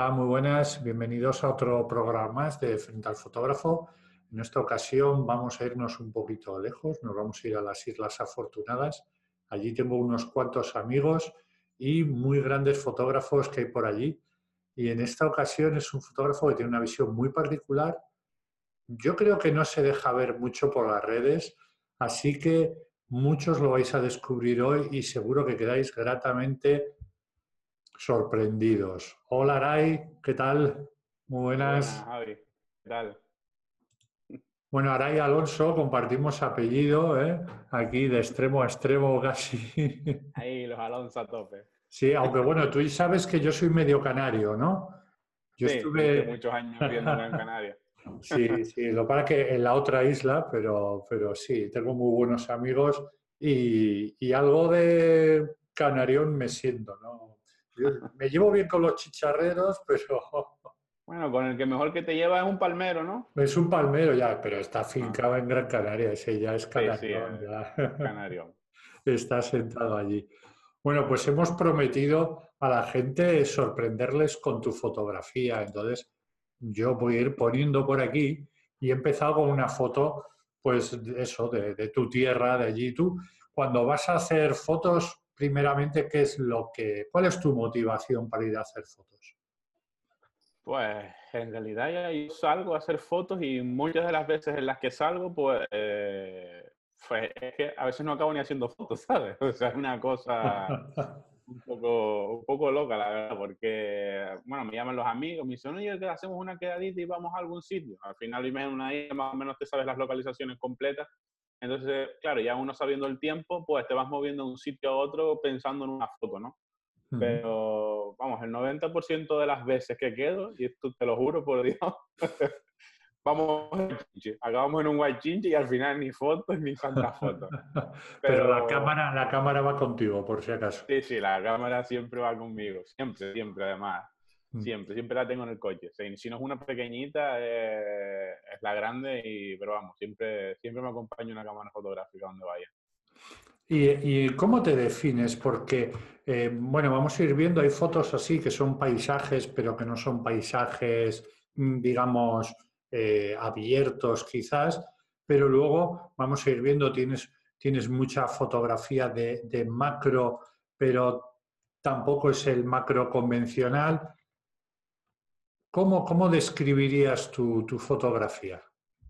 Hola, muy buenas. Bienvenidos a otro programa más de Frente al Fotógrafo. En esta ocasión vamos a irnos un poquito lejos, nos vamos a ir a las Islas Afortunadas. Allí tengo unos cuantos amigos y muy grandes fotógrafos que hay por allí. Y en esta ocasión es un fotógrafo que tiene una visión muy particular. Yo creo que no se deja ver mucho por las redes, así que muchos lo vais a descubrir hoy y seguro que quedáis gratamente sorprendidos. Hola Aray, ¿qué tal? Muy Muy buenas, buenas. Javi. ¿Qué tal? Bueno, Aray Alonso, compartimos apellido, ¿eh? Aquí de extremo a extremo casi. Ahí los Alonso a tope. Sí, aunque bueno, tú sabes que yo soy medio canario, ¿no? Yo Sí, estuviste estuve... muchos años viviendo en Canarias. Sí, sí, lo para que en la otra isla, pero sí, tengo muy buenos amigos y algo de canarión me siento, ¿no? Yo me llevo bien con los chicharreros, pero Bueno, con el que mejor que te lleva es un palmero, ¿no? es un palmero ya, pero está Ah, afincado en Gran Canaria, ese ya es sí, sí, canarión, ya canario. está sentado allí. Bueno, pues hemos prometido a la gente sorprenderles con tu fotografía, entonces yo voy a ir poniendo por aquí y he empezado con una foto, pues de eso, de tu tierra, de allí. Tú, cuando vas a hacer fotos, primeramente, ¿cuál es tu motivación para ir a hacer fotos? Pues en realidad ya yo salgo a hacer fotos y muchas de las veces en las que salgo, pues es que a veces no acabo ni haciendo fotos, ¿sabes? O sea, es una cosa un poco loca, la verdad, porque, bueno, me llaman los amigos, me dicen, oye, que hacemos una quedadita y vamos a algún sitio. Al final, vives en una isla, más o menos te sabes las localizaciones completas. Entonces, claro, ya uno sabiendo el tiempo, pues te vas moviendo de un sitio a otro pensando en una foto, ¿no? Pero, vamos, el 90% de las veces que quedo, y esto te lo juro por Dios, vamos, acabamos en un guaychinche y al final ni fotos ni santas fotos. Pero Pero la cámara va contigo, por si acaso. sí, sí, la cámara siempre va conmigo, siempre, siempre además, siempre, siempre la tengo en el coche. Si no es una pequeñita, es la grande, pero vamos, siempre, siempre me acompaña una cámara fotográfica donde vaya. ¿Y cómo te defines? Porque, bueno, vamos a ir viendo, hay fotos así que son paisajes, pero que no son paisajes, digamos, abiertos quizás, pero luego vamos a ir viendo, tienes mucha fotografía de macro, pero tampoco es el macro convencional. ¿Cómo describirías tu fotografía?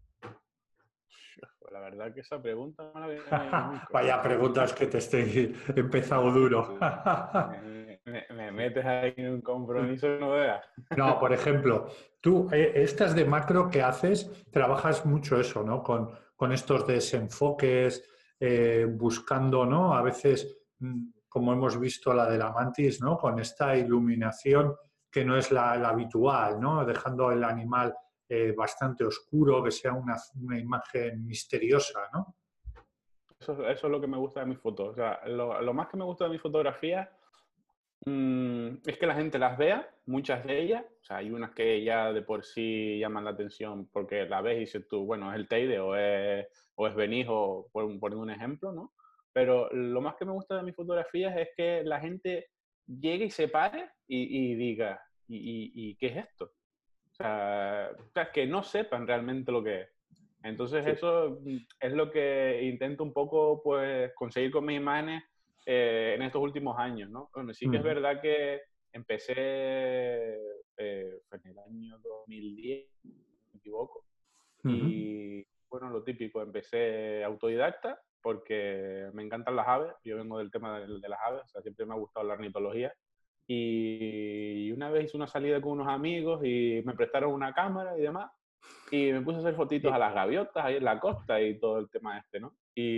Pues la verdad que esa pregunta no la había tenido nunca. Vaya preguntas que te estoy empezado duro. Me metes ahí en un compromiso, no veas. No, por ejemplo, tú, estas de macro que haces, trabajas mucho eso, ¿no? Con estos desenfoques, buscando, ¿no? A veces, como hemos visto la de la mantis, ¿no? Con esta iluminación que no es la habitual, ¿no? Dejando el animal bastante oscuro, que sea una imagen misteriosa, ¿no? Eso es lo que me gusta de mis fotos. O sea, lo más que me gusta de mis fotografías es que la gente las vea, muchas de ellas. O sea, hay unas que ya de por sí llaman la atención porque la ves y dices tú, bueno, es el Teide o es Benijo, por un ejemplo, ¿no? Pero lo más que me gusta de mis fotografías es que la gente llegue y se pare y diga, ¿y qué es esto? O sea, que no sepan realmente lo que es. Entonces Sí. eso es lo que intento un poco pues conseguir con mis imágenes en estos últimos años, ¿no? Bueno, sí que es Mm, verdad que empecé fue en el año 2010, si no me equivoco, mm, y bueno, lo típico, empecé autodidacta porque me encantan las aves, yo vengo del tema de las aves, o sea, siempre me ha gustado la ornitología. Y una vez hice una salida con unos amigos y me prestaron una cámara y demás. Y me puse a hacer fotitos a y- las gaviotas ahí en la costa y todo el tema este, ¿no?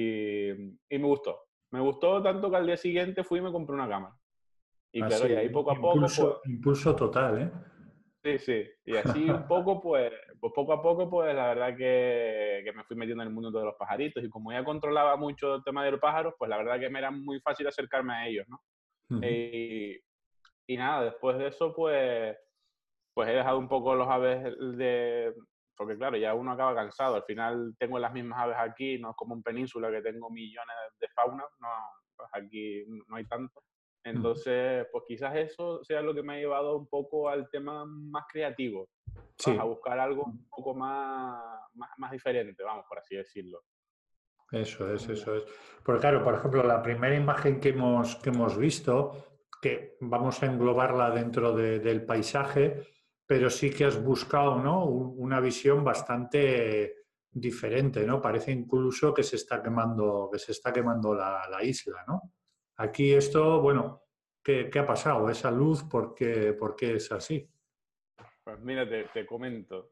Y me gustó. Me gustó tanto que al día siguiente fui y me compré una cámara. Y claro, Así, y ahí poco a poco, pues, impulso total, ¿eh? sí, sí. Y así un poco, pues poco a poco, pues la verdad que me fui metiendo en el mundo de los pajaritos. Y como ya controlaba mucho el tema de los pájaros, pues la verdad que me era muy fácil acercarme a ellos, ¿no? Ujú. Y, y nada, después de eso, pues he dejado un poco los aves porque claro, ya uno acaba cansado. Al final tengo las mismas aves aquí, no es como en península que tengo millones de fauna, no, pues aquí no hay tanto. Entonces, pues quizás eso sea lo que me ha llevado un poco al tema más creativo, ¿sabes? A Sí, buscar algo un poco más diferente, vamos, por así decirlo. eso es, Mm, eso es. Porque claro, por ejemplo, la primera imagen que hemos visto, que vamos a englobarla dentro del paisaje, pero sí que has buscado, ¿no? Una visión bastante diferente, ¿no? Parece incluso que se está quemando la isla, ¿no? Aquí esto, bueno, ¿qué ha pasado? Esa luz, ¿por qué es así? Pues mira, te comento.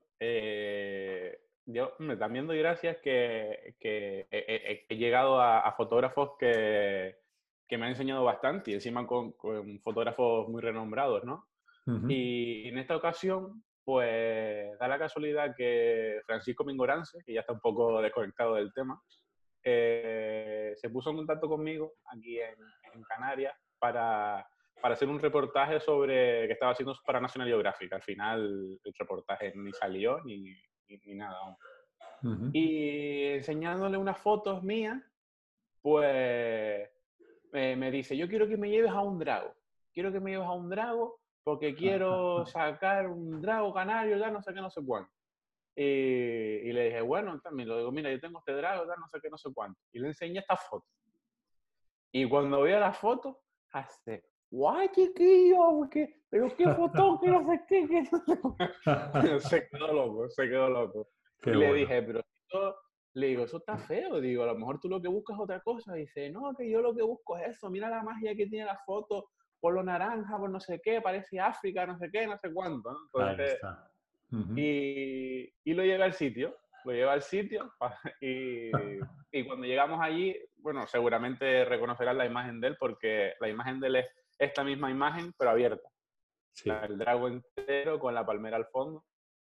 Yo también doy gracias que he llegado a fotógrafos que me han enseñado bastante y encima con fotógrafos muy renombrados, ¿no? Ujú. Y en esta ocasión, pues da la casualidad que Francisco Mingorance, que ya está un poco desconectado del tema, se puso en contacto conmigo aquí en Canarias para hacer un reportaje sobre que estaba haciendo para National Geographic. Al final el reportaje ni salió ni nada aún. Ujú. Y enseñándole unas fotos mías, pues me dice, yo quiero que me lleves a un drago. Quiero que me lleves a un drago porque quiero sacar un drago canario, ya no sé qué, no sé cuánto. Y le dije, bueno, también lo digo, mira, yo tengo este drago, ya no sé qué, no sé cuánto. Y le enseñé esta foto. Y cuando veo la foto, hace, guay, chiquillo, pero qué foto, que no sé qué, que no sé cuánto". Se quedó loco, se quedó loco. Qué Y le bueno. dije, pero esto, le digo, eso está feo, digo, a lo mejor tú lo que buscas es otra cosa. Dice, no, que yo lo que busco es eso, mira la magia que tiene la foto, por lo naranja, por no sé qué, parece África, no sé qué, no sé cuánto, ¿no? Ahí Entonces, está. Ujú. y lo llevé al sitio, lo llevé al sitio y cuando llegamos allí, bueno, seguramente reconocerás la imagen de él porque la imagen de él es esta misma imagen, pero abierta. Sí. El drago entero con la palmera al fondo.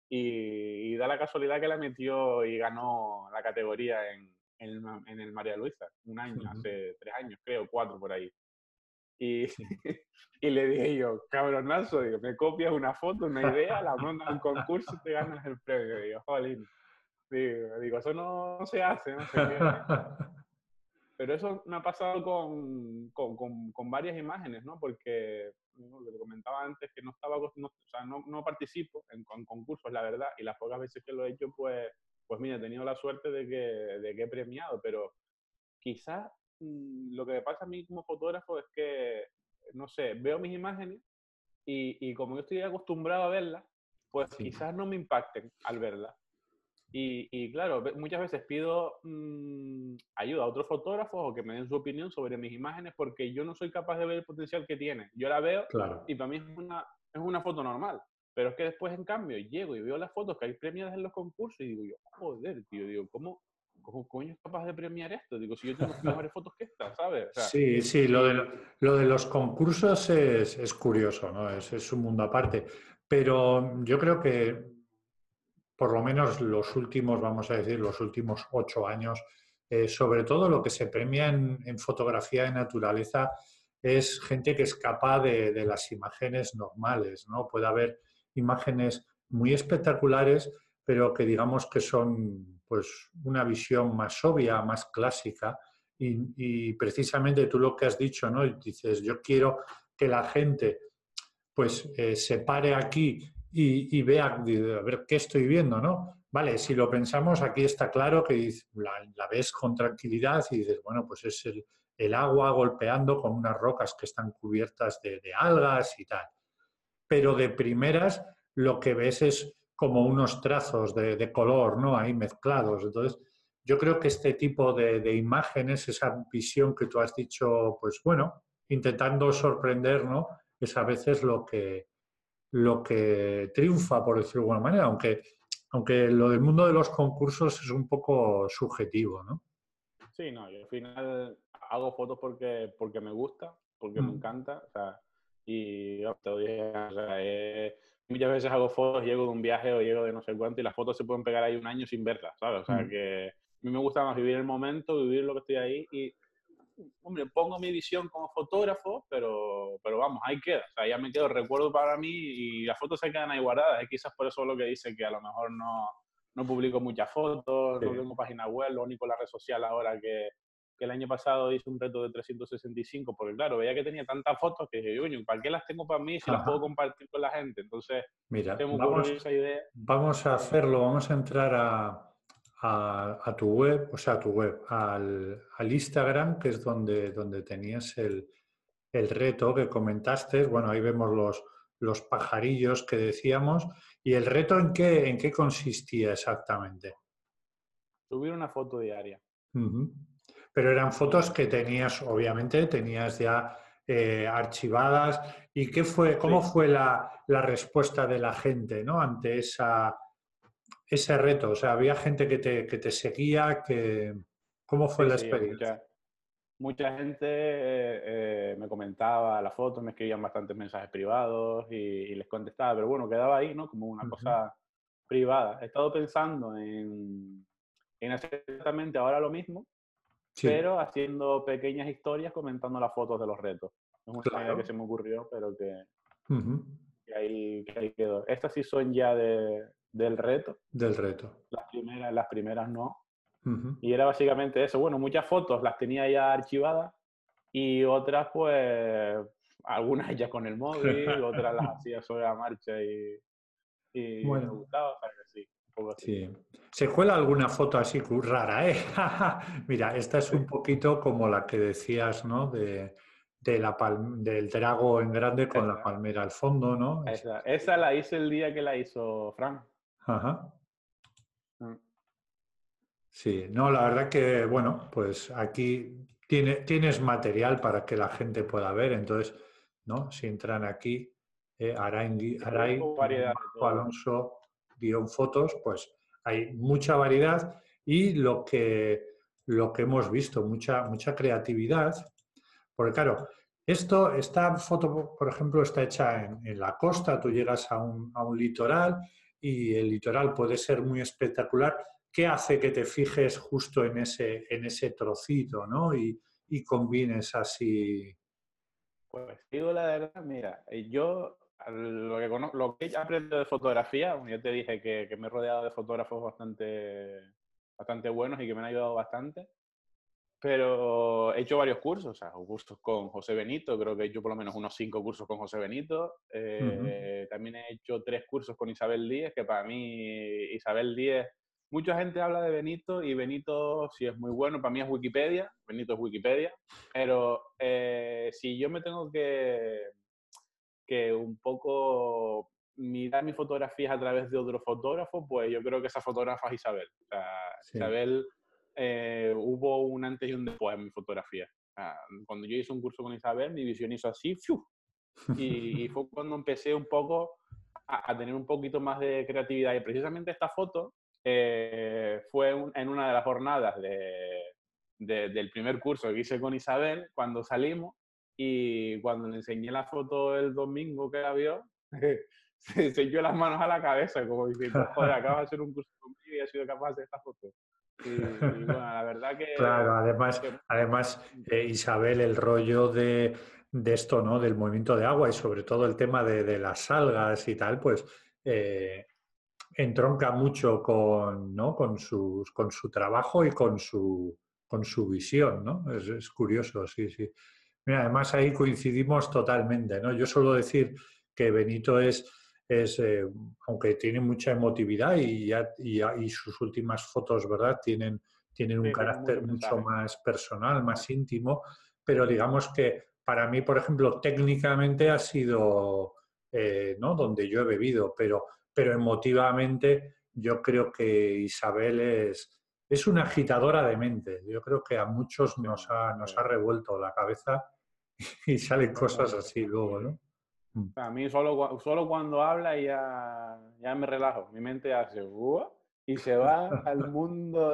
Y da la casualidad que la metió y ganó la categoría en el María Luisa, un año, Ujú. hace 3 años, creo, 4 por ahí. Y, Sí. y le dije yo, cabronazo, digo, me copias una foto, una idea, la mandas al concurso y te ganas el premio. Digo, jolín. Digo, eso no se hace, no sé qué. Pero eso me ha pasado con varias imágenes, ¿no? Porque, ¿no? Lo que comentaba antes, que no estaba, no, o sea, no participo en concursos, la verdad, y las pocas veces que lo he hecho, pues mira, he tenido la suerte de que he premiado, pero quizás lo que me pasa a mí como fotógrafo es que, no sé, veo mis imágenes y como yo estoy acostumbrado a verlas, pues Sí. quizás no me impacten al verlas. Y claro, muchas veces pido ayuda a otros fotógrafos o que me den su opinión sobre mis imágenes porque yo no soy capaz de ver el potencial que tiene. Yo la veo Claro. y para mí es una foto normal. Pero es que después, en cambio, llego y veo las fotos que hay premiadas en los concursos y digo yo, joder, tío, digo, ¿cómo coño es capaz de premiar esto? Digo, si yo tengo mejores fotos que estas, ¿sabes? O sea, Sí, sí, lo de, y, lo lo de los concursos es curioso, ¿no? Es un mundo aparte. Pero yo creo que por lo menos los últimos, vamos a decir, los últimos 8 años, sobre todo lo que se premia en fotografía de naturaleza es gente que es capaz de las imágenes normales, ¿no? Puede haber imágenes muy espectaculares, pero que digamos que son pues una visión más obvia, más clásica. Y precisamente tú lo que has dicho, ¿no? Y dices, yo quiero que la gente pues se pare aquí y vea, a ver qué estoy viendo, ¿no? Vale, si lo pensamos, aquí está claro que la ves con tranquilidad y dices, bueno, pues es el agua golpeando con unas rocas que están cubiertas de algas y tal. Pero de primeras lo que ves es como unos trazos de color, ¿no? Ahí mezclados. Entonces, yo creo que este tipo de imágenes, esa visión que tú has dicho, pues bueno, intentando sorprender, ¿no? Es a veces lo que triunfa, por decirlo de alguna manera, aunque lo del mundo de los concursos es un poco subjetivo, ¿no? sí, no, yo al final hago fotos porque me gusta, porque me Mm. encanta, o sea, y yo te lo dije, o sea, muchas veces hago fotos, llego de un viaje o llego de no sé cuánto y las fotos se pueden pegar ahí un año sin verlas, ¿sabes? O sea, Mm. que a mí me gusta más vivir el momento, vivir lo que estoy ahí y, hombre, pongo mi visión como fotógrafo, pero vamos, ahí queda, o sea, ya me quedo recuerdo para mí y las fotos se quedan ahí guardadas, y quizás por eso lo que dice que a lo mejor no publico muchas fotos, Sí. no tengo página web, lo único la red social ahora que el año pasado hice un reto de 365, porque claro, veía que tenía tantas fotos que dije, coño, ¿para qué las tengo para mí si las puedo Ajá. compartir con la gente? Entonces Mira, se me ocurrió esa idea. vamos a hacerlo, vamos a entrar a tu web, o sea, a tu web, al Instagram, que es donde tenías el reto que comentaste. Bueno, ahí vemos los pajarillos que decíamos. ¿Y el reto en qué consistía exactamente? Subir una foto diaria. Ujú. Pero eran fotos que Y tenías, obviamente, tenías ya archivadas. ¿Y cómo sí, fue la respuesta de la gente, ¿no? Ante ese reto? O sea, había gente que te seguía, ¿cómo fue sí, la sí, experiencia? mucha gente me comentaba las fotos, me escribían bastantes mensajes privados y les contestaba, pero bueno, quedaba ahí, ¿no? Como una Ujú. cosa privada. He estado pensando en hacer exactamente ahora lo mismo, Sí, pero haciendo pequeñas historias comentando las fotos de los retos. Es una idea que claro. se me ocurrió, pero Ujú. que ahí quedó. Estas sí son ya del reto, Del reto. las primeras no. Ujú. Y era básicamente eso. Bueno, muchas fotos las tenía ya archivadas y otras pues algunas ya con el móvil, otras las hacía sobre la marcha y me Bueno, gustaba, o sea que sí, un poco así. sí. Se cuela alguna foto así rara, ¿eh? Mira, esta es Sí, un poquito como la que decías, ¿no? Del drago en grande con la esa, palmera al fondo, ¿no? esa la hice el día que la hizo Fran. Ajá. Mm. Sí, no, la verdad que, bueno, pues aquí tienes material para que la gente pueda ver, entonces, ¿no? Si entran aquí, Sí, hay variedad de todo. Alonso fotos, pues hay mucha variedad y lo que hemos visto, mucha creatividad, porque claro, esta foto, por ejemplo, está hecha en la costa, tú llegas a un litoral y el litoral puede ser muy espectacular. ¿Qué hace que te fijes justo en ese trocito, ¿no? Y combines así. Pues digo la verdad, mira, yo lo que he aprendido de fotografía, bueno, yo te dije que me he rodeado de fotógrafos bastante buenos y que me han ayudado bastante, pero he hecho varios cursos, o sea, cursos con José Benito, creo que he hecho por lo menos unos 5 cursos con José Benito, Ujú. también he hecho 3 cursos con Isabel Díez, que para mí Isabel Díez, mucha gente habla de Benito y Benito sí es muy bueno, para mí es Wikipedia, Benito es Wikipedia, pero si yo me tengo que un poco mirar mis fotografías a través de otro fotógrafo, pues yo creo que esa fotógrafa es Isabel. O sea, Sí. Isabel hubo un antes y un después en mi fotografía. O sea, cuando yo hice un curso con Isabel, mi visión hizo así, ¡fiu! Y fue cuando empecé un poco a tener un poquito más de creatividad. Y precisamente esta foto fue en una de las jornadas del primer curso que hice con Isabel, cuando salimos, y cuando le enseñé la foto el domingo que la vio, se echó las manos a la cabeza, como diciendo, joder, acabas de hacer un curso conmigo y has sido capaz de hacer esta foto. Y bueno, la verdad Claro, que además Isabel, el rollo de esto, ¿no? Del movimiento de agua y sobre todo el tema de las algas y tal, pues eh, entronca mucho con, ¿no? Con su trabajo y con su visión, ¿no? Es curioso, sí, sí. Mira, además ahí coincidimos totalmente, ¿no? Yo suelo decir que Benito aunque tiene mucha emotividad y sus últimas fotos, ¿verdad? Tienen un sí, tiene carácter mucho mucho mensaje. más personal, Ah, más íntimo, pero digamos que para mí, por ejemplo, técnicamente ha sido, ¿no? Donde yo he bebido, pero emotivamente yo creo que Isabel es una agitadora de mente. Yo creo que a muchos sí, nos ha revuelto la cabeza y salen cosas totalmente. así luego, ¿no? Mm. A mí solo cuando habla ya me relajo. Mi mente hace "Uah", y se va al mundo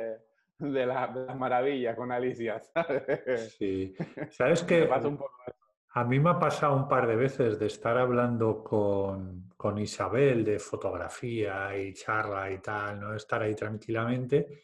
de las maravillas con Alicia, ¿sabes? Sí. ¿Sabes Me qué? pasa un poco eso. A mí me ha pasado un par de veces de estar hablando con Isabel de fotografía y charla y tal, ¿no? Estar ahí tranquilamente.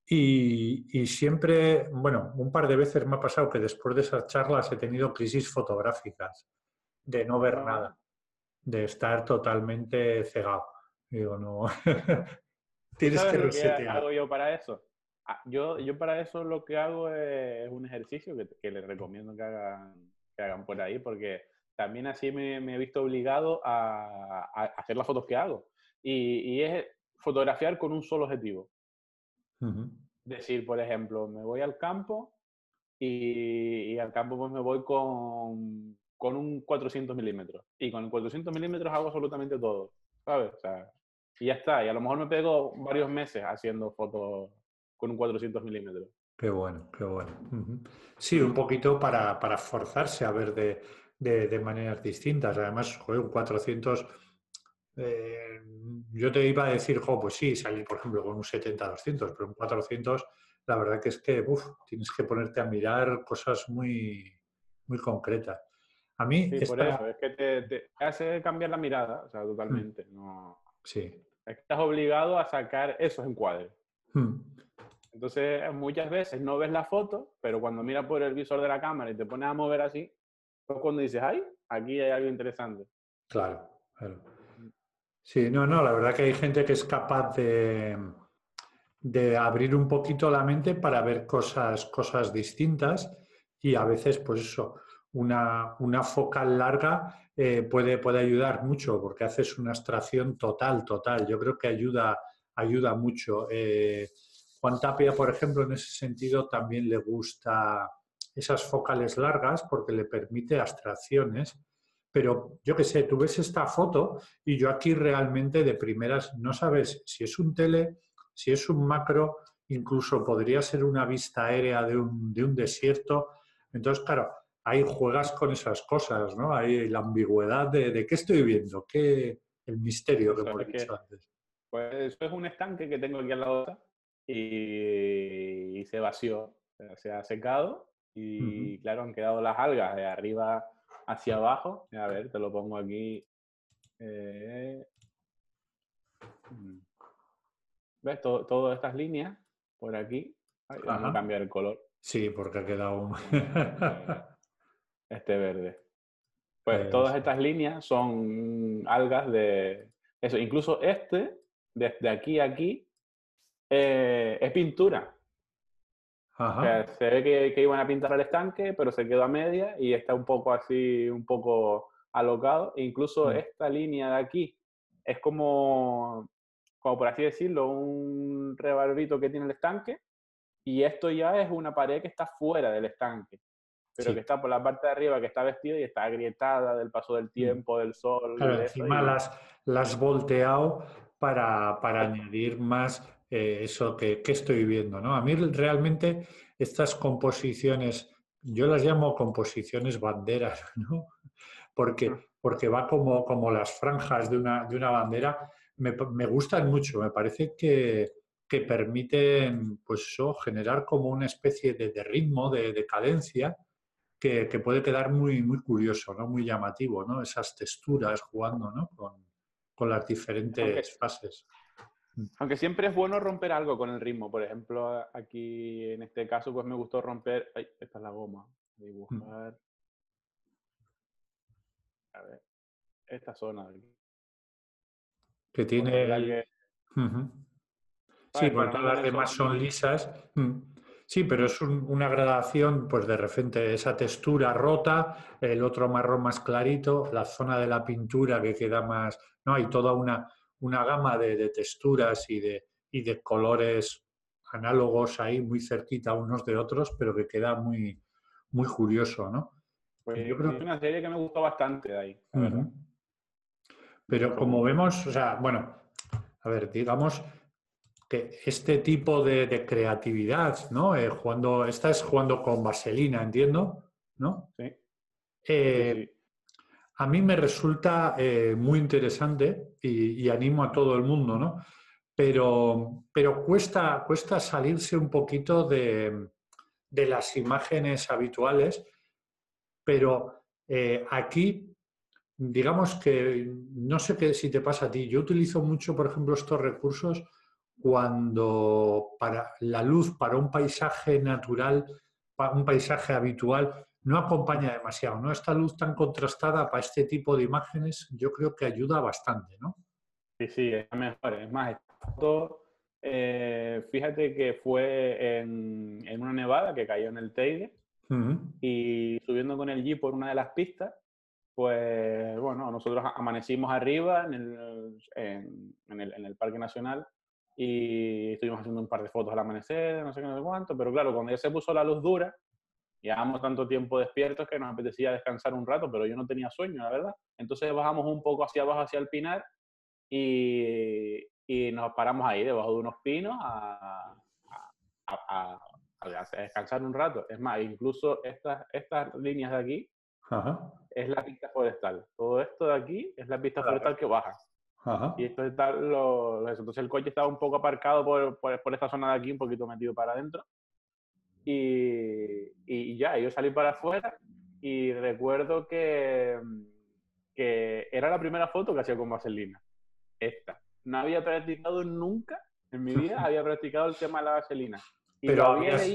Y siempre, bueno, un par de veces me ha pasado que después de esas charlas he tenido crisis fotográficas, de no ver Ah, nada, de estar totalmente cegado. Digo, no, ¿tú tienes sabes que lo que resetear. hago yo para eso? Yo para eso lo que hago es un ejercicio que les recomiendo que hagan por ahí, porque también así me he visto obligado a hacer las fotos que hago. Y es fotografiar con un solo objetivo. Ujú. Decir, por ejemplo, me voy al campo y al campo pues me voy con un 400 milímetros. Y con el 400 milímetros hago absolutamente todo, ¿sabes? O sea, y ya está. Y a lo mejor me pego varios meses haciendo fotos con un 400 milímetros. Qué bueno, qué bueno. Ujú. Sí, Mm. un poquito para forzarse a ver de maneras distintas. Además, joder, un 400, eh, yo te iba a decir, jo, pues sí, salir, por ejemplo, con un 70-200, pero un 400, la verdad que es que tienes que ponerte a mirar cosas muy, muy concretas. A mí, Sí, por esta... eso. Es que te hace cambiar la mirada, o sea, Mm, totalmente. No, sí. es que estás obligado a sacar esos encuadres. Mm, Entonces, muchas veces no ves la foto, pero cuando miras por el visor de la cámara y te pones a mover así, pues cuando dices, ay, aquí hay algo interesante. claro, claro. Sí, no, no, la verdad que hay gente que es capaz de abrir un poquito la mente para ver cosas distintas y a veces, pues eso, una focal larga puede ayudar mucho porque haces una abstracción total. Yo creo que ayuda mucho. Juan Tapia, por ejemplo, en ese sentido también le gusta esas focales largas porque le permite abstracciones. Pero yo qué sé, tú ves esta foto y yo aquí realmente de primeras no sabes si es un tele, si es un macro, incluso podría ser una vista aérea de un desierto. Entonces, claro, ahí juegas con esas cosas, ¿no? Hay la ambigüedad de qué estoy viendo, el misterio que Eso hemos es dicho que, antes. pues eso es un estanque que tengo aquí al lado y se vació, o sea, se ha secado Ujú. y claro, han quedado las algas de arriba hacia abajo. A ver, te lo pongo aquí. eh, mm, ¿Ves? Todas estas líneas por aquí. Ay, déjame Ajá. cambiar el color. Sí, porque ha quedado Este verde. Pues Ahí todas está. estas líneas son algas de eso. Incluso desde aquí a aquí, es pintura. O Ajá. sea, se ve que iban a pintar el estanque, pero se quedó a media y está un poco así, un poco alocado. E incluso Mm. esta línea de aquí es como por así decirlo, un rebarbito que tiene el estanque. Y esto ya es una pared que está fuera del estanque, pero que Sí. está por la parte de arriba, que está vestida y está agrietada del paso del Mm. tiempo, del sol y Claro, de eso. encima Y las has volteado para añadir más eso que estoy viendo, ¿no? A mí realmente estas composiciones, yo las llamo composiciones banderas, ¿no? Porque va como las franjas de una bandera, me gustan mucho, me parece que permiten, pues eso, generar como una especie de ritmo, de cadencia, que puede quedar muy, muy curioso, ¿no? Muy llamativo, ¿no? Esas texturas jugando, ¿no? Con las diferentes aunque, fases. aunque siempre es bueno romper algo con el ritmo. Por ejemplo, aquí en este caso, pues me gustó romper. Ay, esta es la goma. Dibujar. A ver, esta zona de aquí. Que Pues la tiene verdad el... que, Ujú. Sí, ¿sabes? porque Para no todas las tener demás solo son lisas. Sí, pero Mm, es una gradación, pues de repente esa textura rota, el otro marrón más clarito, la zona de la pintura que queda más, ¿no? Hay toda una gama de texturas y de colores análogos ahí muy cerquita unos de otros, pero que queda muy, muy curioso, ¿no? Yo pues es creo. una serie que me gustó bastante de ahí, la verdad. Ujú. Me Pero gustó como mucho. vemos, o sea, bueno, a ver, digamos que este tipo de creatividad, ¿no? Estás jugando con vaselina, entiendo, ¿no? Sí, sí, Eh, sí. a mí me resulta muy interesante y animo a todo el mundo, ¿no? Pero cuesta salirse un poquito de las imágenes habituales, pero aquí digamos que no sé si te pasa a ti. Yo utilizo mucho, por ejemplo, estos recursos cuando para la luz para un paisaje natural, para un paisaje habitual, no acompaña demasiado, ¿no? Esta luz tan contrastada para este tipo de imágenes, yo creo que ayuda bastante, ¿no? Sí, sí, es mejor. Es más, esta foto Fíjate que fue en una nevada que cayó en el Teide Ujú. y subiendo con el jeep por una de las pistas, pues bueno, nosotros amanecimos arriba en el Parque Nacional y estuvimos haciendo un par de fotos al amanecer, no sé qué, no sé cuánto, pero claro, cuando ya se puso la luz dura, llevábamos tanto tiempo despiertos que nos apetecía descansar un rato, pero yo no tenía sueño, la verdad. Entonces bajamos un poco hacia abajo, hacia el Pinar, y nos paramos ahí debajo de unos pinos a, a descansar un rato. Es más, incluso estas líneas de aquí Ajá. es la pista forestal. Todo esto de aquí es la pista forestal que baja. Y Ajá. esto está entonces el coche estaba un poco aparcado por esta zona de aquí, un poquito metido para adentro. Y ya, yo salí para afuera y recuerdo que era la primera foto que hacía con vaselina. Esta. No había practicado nunca en mi vida, había practicado el tema de la vaselina. Y Pero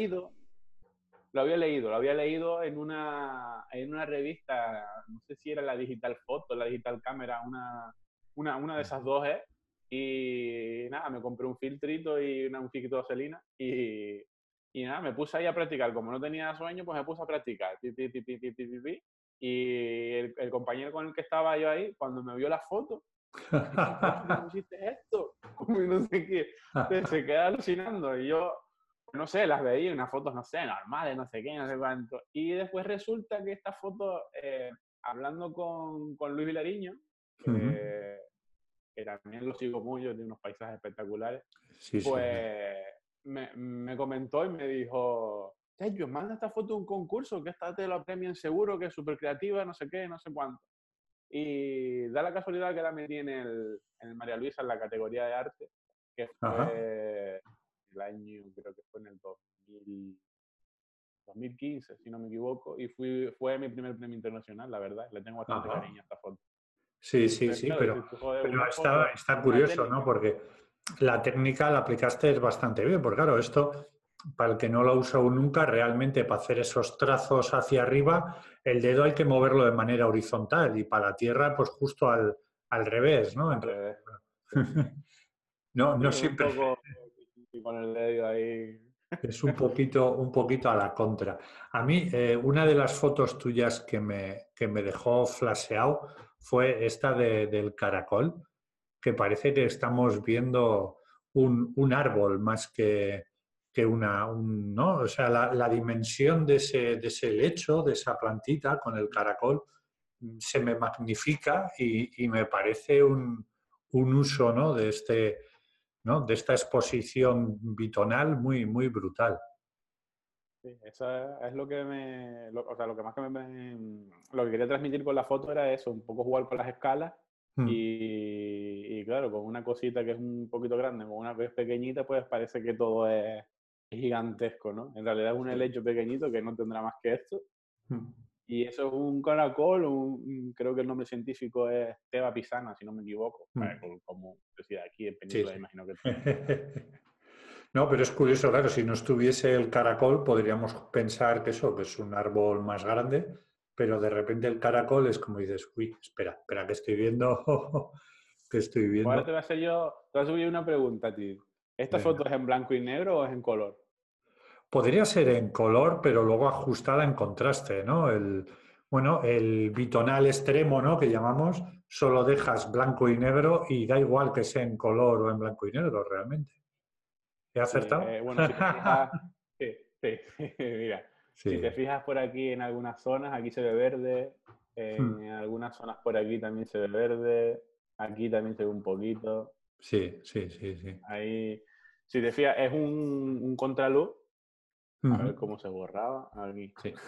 lo había leído en una revista, no sé si era la Digital Photo, la Digital Camera, una de esas dos, ¿eh? Y nada, me compré un filtrito y un filtro de vaselina y nada, me puse ahí a practicar. Como no tenía sueño, pues me puse a practicar. Y el compañero con el que estaba yo ahí, cuando me vio la foto, dice, coño, ¿cómo hiciste esto? Como no sé qué. Entonces se queda alucinando y yo, no sé, las veía, unas fotos, no sé, normales, no sé qué, no sé cuánto. Y después resulta que esta foto, hablando con Luis Vilariño, Ujú. que también lo sigo mucho, tiene unos paisajes espectaculares, Sí, sí. pues me comentó y me dijo, Sergio, manda esta foto a un concurso, que esta te la premian seguro, que es súper creativa, no sé qué, no sé cuánto. Y da la casualidad que la metí en el María Luisa en la categoría de arte, que Ajá. fue el año, creo que fue en el 2015, si no me equivoco, y fue mi primer premio internacional, la verdad. Le tengo bastante Ajá. cariño a esta foto. Sí, sí, Entonces, sí, claro, dices tú, joder, pero una está, foto, está una curioso, ¿no? técnica. Porque la técnica la aplicaste bastante bien, porque claro, esto, para el que no lo ha usado nunca, realmente para hacer esos trazos hacia arriba, el dedo hay que moverlo de manera horizontal y para la tierra, pues justo al revés, ¿no? Al Entonces, revés. Sí, no, no sí, un siempre poco con el dedo ahí. es un poquito a la contra. A mí, una de las fotos tuyas que me dejó flasheado fue esta del caracol, que parece que estamos viendo un árbol más que ¿no? O sea, la dimensión de ese lecho, de esa plantita con el caracol, se me magnifica y me parece un uso, ¿no? De ¿no? De esta exposición bitonal muy, muy brutal. Sí, eso es lo que o sea, lo que más que lo que quería transmitir con la foto era eso, un poco jugar con las escalas Mm. y claro, con una cosita que es un poquito grande, con una que es pequeñita, pues parece que todo es gigantesco, ¿no? En realidad es un Sí. helecho pequeñito que no tendrá más que esto. Mm. Y eso es un caracol, creo que el nombre científico es Teba pisana, si no me equivoco. Mm. Como decía, aquí en Sí, Península sí. imagino que... No, pero es curioso, claro, si no estuviese el caracol, podríamos pensar que eso, que es un árbol más grande, pero de repente el caracol es como dices, uy, espera, espera, que estoy viendo, que estoy Ahora viendo. te voy a subir una pregunta a ti. ¿Esta Venga. foto es en blanco y negro o es en color? Podría ser en color, pero luego ajustada en contraste, ¿no? Bueno, el bitonal extremo, ¿no? Que llamamos, solo dejas blanco y negro y da igual que sea en color o en blanco y negro, realmente. ¿He Sí, acertado? bueno, si te fijas, sí, sí, mira, si te Sí. fijas por aquí en algunas zonas, aquí se ve verde, Hmm. en algunas zonas por aquí también se ve verde, aquí también se ve un poquito, Sí, sí, sí, sí. ahí, si te fijas, es un contraluz, a Ujú. ver cómo se borraba, aquí. Sí.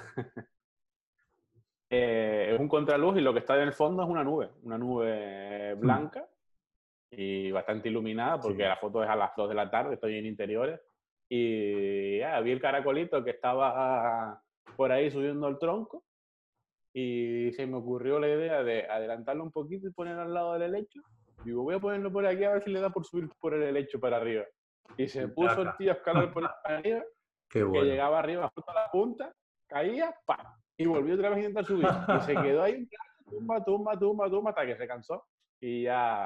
Es un contraluz y lo que está en el fondo es una nube Hmm. blanca y bastante iluminada porque Sí. la foto es a las 2 de la tarde, estoy en interiores. Y ya, vi el caracolito que estaba por ahí subiendo el tronco y se me ocurrió la idea de adelantarlo un poquito y ponerlo al lado del helecho. Digo, voy a ponerlo por aquí a ver si le da por subir por el helecho para arriba. Y se Y puso el taca. tío a escalar por ahí para arriba, Qué que bueno. llegaba arriba justo a la punta, caía, ¡pam! Y volvió otra vez a intentar subir. Y se quedó ahí un rato, tumba, tumba, tumba, tumba, hasta que se cansó. Y ya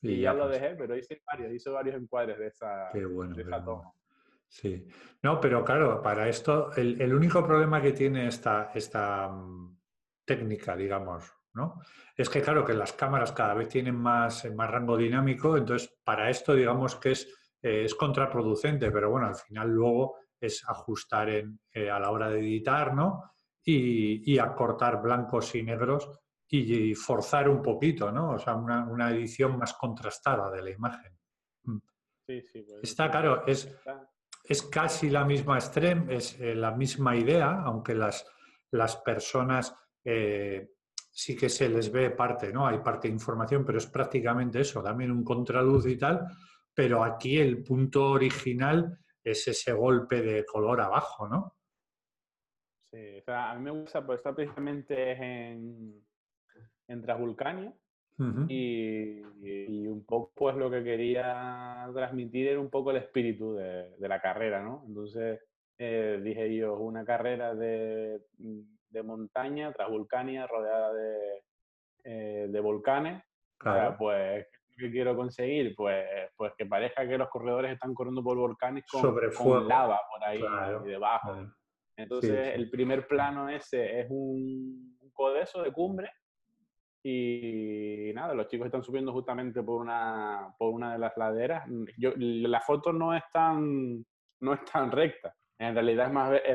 Y y ya ya lo pues, dejé, pero hice varios encuadres qué bueno, de qué esa bueno. toma. Sí. No, pero claro, para esto, el único problema que tiene esta técnica, digamos, ¿no? Es que, claro, que las cámaras cada vez tienen más rango dinámico, entonces para esto, digamos que es contraproducente, pero bueno, al final luego es ajustar a la hora de editar, ¿no? Y acortar blancos y negros y forzar un poquito, ¿no? O sea, una edición más contrastada de la imagen. Mm. Sí, sí, pues Está sí. claro, Está, es casi la misma es la misma idea, aunque las personas sí que se les ve parte, ¿no? Hay parte de información, pero es prácticamente eso, también un contraluz y tal, pero aquí el punto original es ese golpe de color abajo, ¿no? sí, o sea, a mí me gusta, pues está precisamente en Transvulcania Ujú. y un poco pues lo que quería transmitir era un poco el espíritu de la carrera, ¿no? Entonces dije yo, una carrera de montaña, Transvulcania, rodeada de volcanes. O sea, Claro, pues, ¿qué quiero conseguir? Pues que parezca que los corredores están corriendo por volcanes sobre con fuego, lava por ahí claro, debajo. claro. Sí, Entonces, sí. el primer plano ese es un codeso de cumbre y nada, los chicos están subiendo justamente por una de las laderas. La foto no es tan recta, en realidad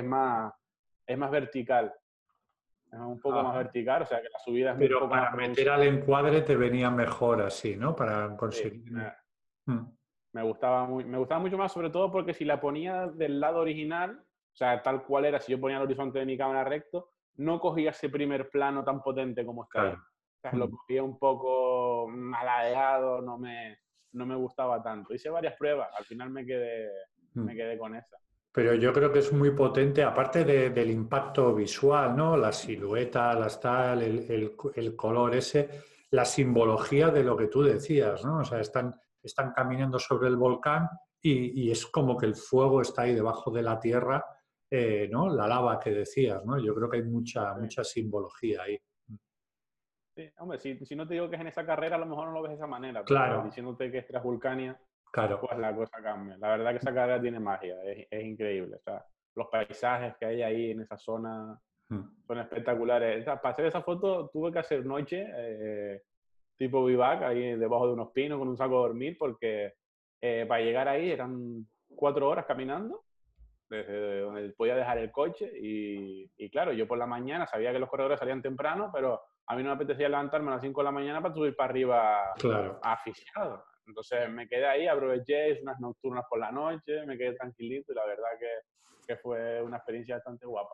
es más vertical, es un poco más Ajá. vertical, o sea que la subida es un Pero poco más para meter al pronunciada. encuadre te venía mejor así, ¿no? Para Sí, conseguir. Mm. me gustaba mucho más, sobre todo porque si la ponía del lado original, o sea, tal cual era, si yo ponía el horizonte de mi cámara recto, no cogía ese primer plano tan potente como está ahí. Claro. O sea, lo Mm. cogía un poco maladeado, no me gustaba tanto. Hice varias pruebas, al final Mm. me quedé con esa. Pero yo creo que es muy potente, aparte del impacto visual, ¿no? La silueta, las tal, el color ese, la simbología de lo que tú decías, ¿no? O sea, están caminando sobre el volcán y es como que el fuego está ahí debajo de la tierra, ¿no? La lava que decías, ¿no? Yo creo que hay Sí, mucha simbología ahí. sí. Hombre, si no te digo que es en esa carrera, a lo mejor no lo ves de esa manera, pero Claro, diciéndote que es Transvulcania, claro. pues la cosa cambia. La verdad que esa carrera tiene magia, es increíble. O sea, los paisajes que hay ahí en esa zona Mm. son espectaculares. Para hacer esa foto tuve que hacer noche, tipo vivac, ahí debajo de unos pinos con un saco de dormir, porque para llegar ahí eran 4 horas caminando, desde donde podía dejar el coche. Y claro, yo por la mañana sabía que los corredores salían temprano, pero a mí no me apetecía levantarme a las 5 de la mañana para subir para arriba Claro. aficionado. Entonces me quedé ahí, aproveché, hice unas nocturnas por la noche, me quedé tranquilito y la verdad que fue una experiencia bastante guapa.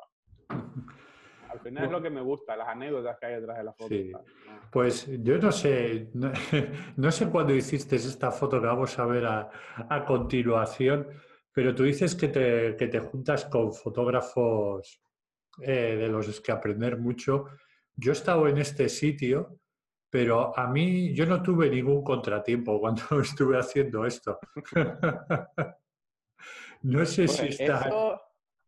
Al final es lo Bu- que me gusta, las anécdotas que hay detrás de la foto, Sí. ¿sabes? No. Pues yo no sé, no, no sé cuándo hiciste esta foto que vamos a ver a continuación, pero tú dices que te juntas con fotógrafos de los que aprender mucho. Yo he estado en este sitio, pero a mí yo no tuve ningún contratiempo cuando estuve haciendo esto. No sé si Pues está, eso...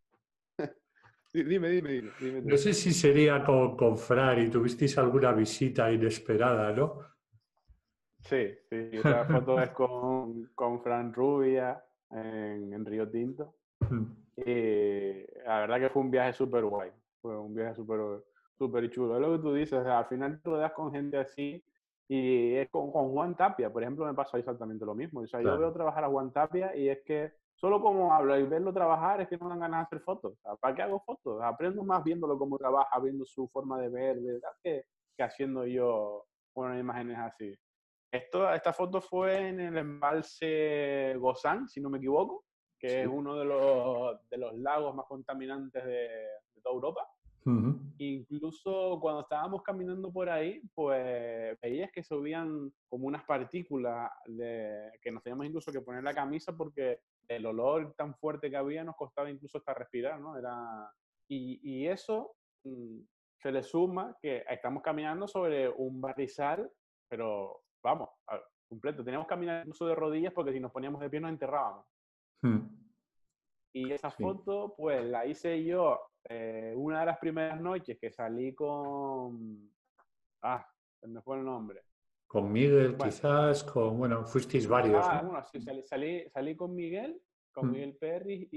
Dime no tú. sé si sería con Fran y tuvisteis alguna visita inesperada, ¿no? Sí, sí, esa foto es con Fran Rubia en Río Tinto. Y la verdad que fue un viaje súper guay. Fue un viaje súper chulo. Es lo que tú dices, o sea, al final te rodeas con gente así y es con Juan Tapia, por ejemplo, me pasó exactamente lo mismo. O sea, yo veo Claro. trabajar a Juan Tapia y es que solo como habla y verlo trabajar es que no me dan ganas de hacer fotos. O sea, ¿para qué hago fotos? Aprendo más viéndolo cómo trabaja, viendo su forma de ver, de verdad, que haciendo yo unas imágenes así. Esta foto fue en el embalse Gozán, si no me equivoco, que es Sí. uno de los lagos más contaminantes de toda Europa. Ujú. Incluso cuando estábamos caminando por ahí, pues veías que subían como unas partículas que nos teníamos incluso que poner la camisa porque el olor tan fuerte que había nos costaba incluso hasta respirar, ¿no? Y eso se le suma que estamos caminando sobre un barrizal, pero vamos, completo. Teníamos que caminar incluso de rodillas porque si nos poníamos de pie nos enterrábamos. Mm. Y esa Sí. foto, pues la hice yo una de las primeras noches que salí Ah, se me fue el nombre. Con Miguel, Bueno, quizás, bueno, fuisteis varios, ¿no? bueno, sí, salí con Mm, Miguel Perry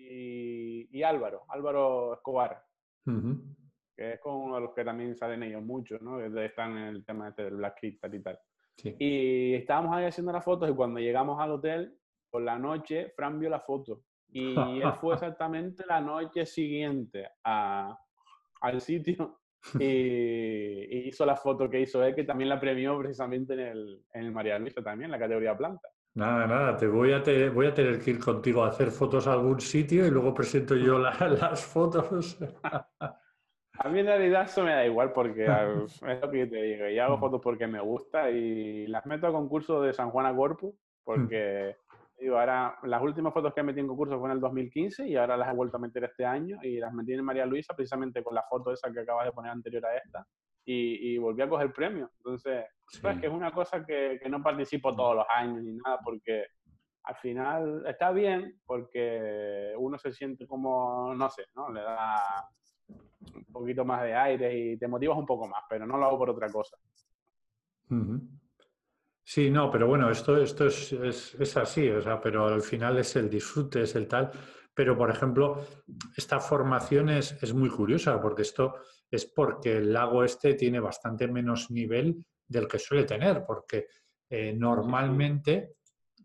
y Álvaro Escobar, ujú. que es con uno de los que también salen ellos mucho, ¿no? Que están en el tema este del Black Crystal y tal. Sí. Y estábamos ahí haciendo las fotos y cuando llegamos al hotel, por la noche, Fran vio la foto. Y él fue exactamente la noche siguiente al sitio y hizo la foto que hizo él, que también la premió precisamente en el María Luisa también, en la categoría planta. Nada, nada, voy a tener que ir contigo a hacer fotos a algún sitio y luego presento yo las fotos. A mí en realidad eso me da igual porque es lo que yo te digo, yo hago fotos porque me gusta y las meto a concurso de San Juan a Corpus porque digo, ahora las últimas fotos que metí en concurso fue en el 2015 y ahora las he vuelto a meter este año y las metí en María Luisa precisamente con la foto esa que acabas de poner anterior a esta y volví a coger premio. Entonces, sabes que Sí. es una cosa que no participo todos los años ni nada porque al final está bien porque uno se siente como, no sé, ¿no? Le da un poquito más de aire y te motivas un poco más, pero no lo hago por otra cosa. Ujú. Sí, no, pero bueno, esto es así, o sea, pero al final es el disfrute, es el tal. Pero, por ejemplo, esta formación es muy curiosa, porque esto es porque el lago este tiene bastante menos nivel del que suele tener, porque Sí, sí. normalmente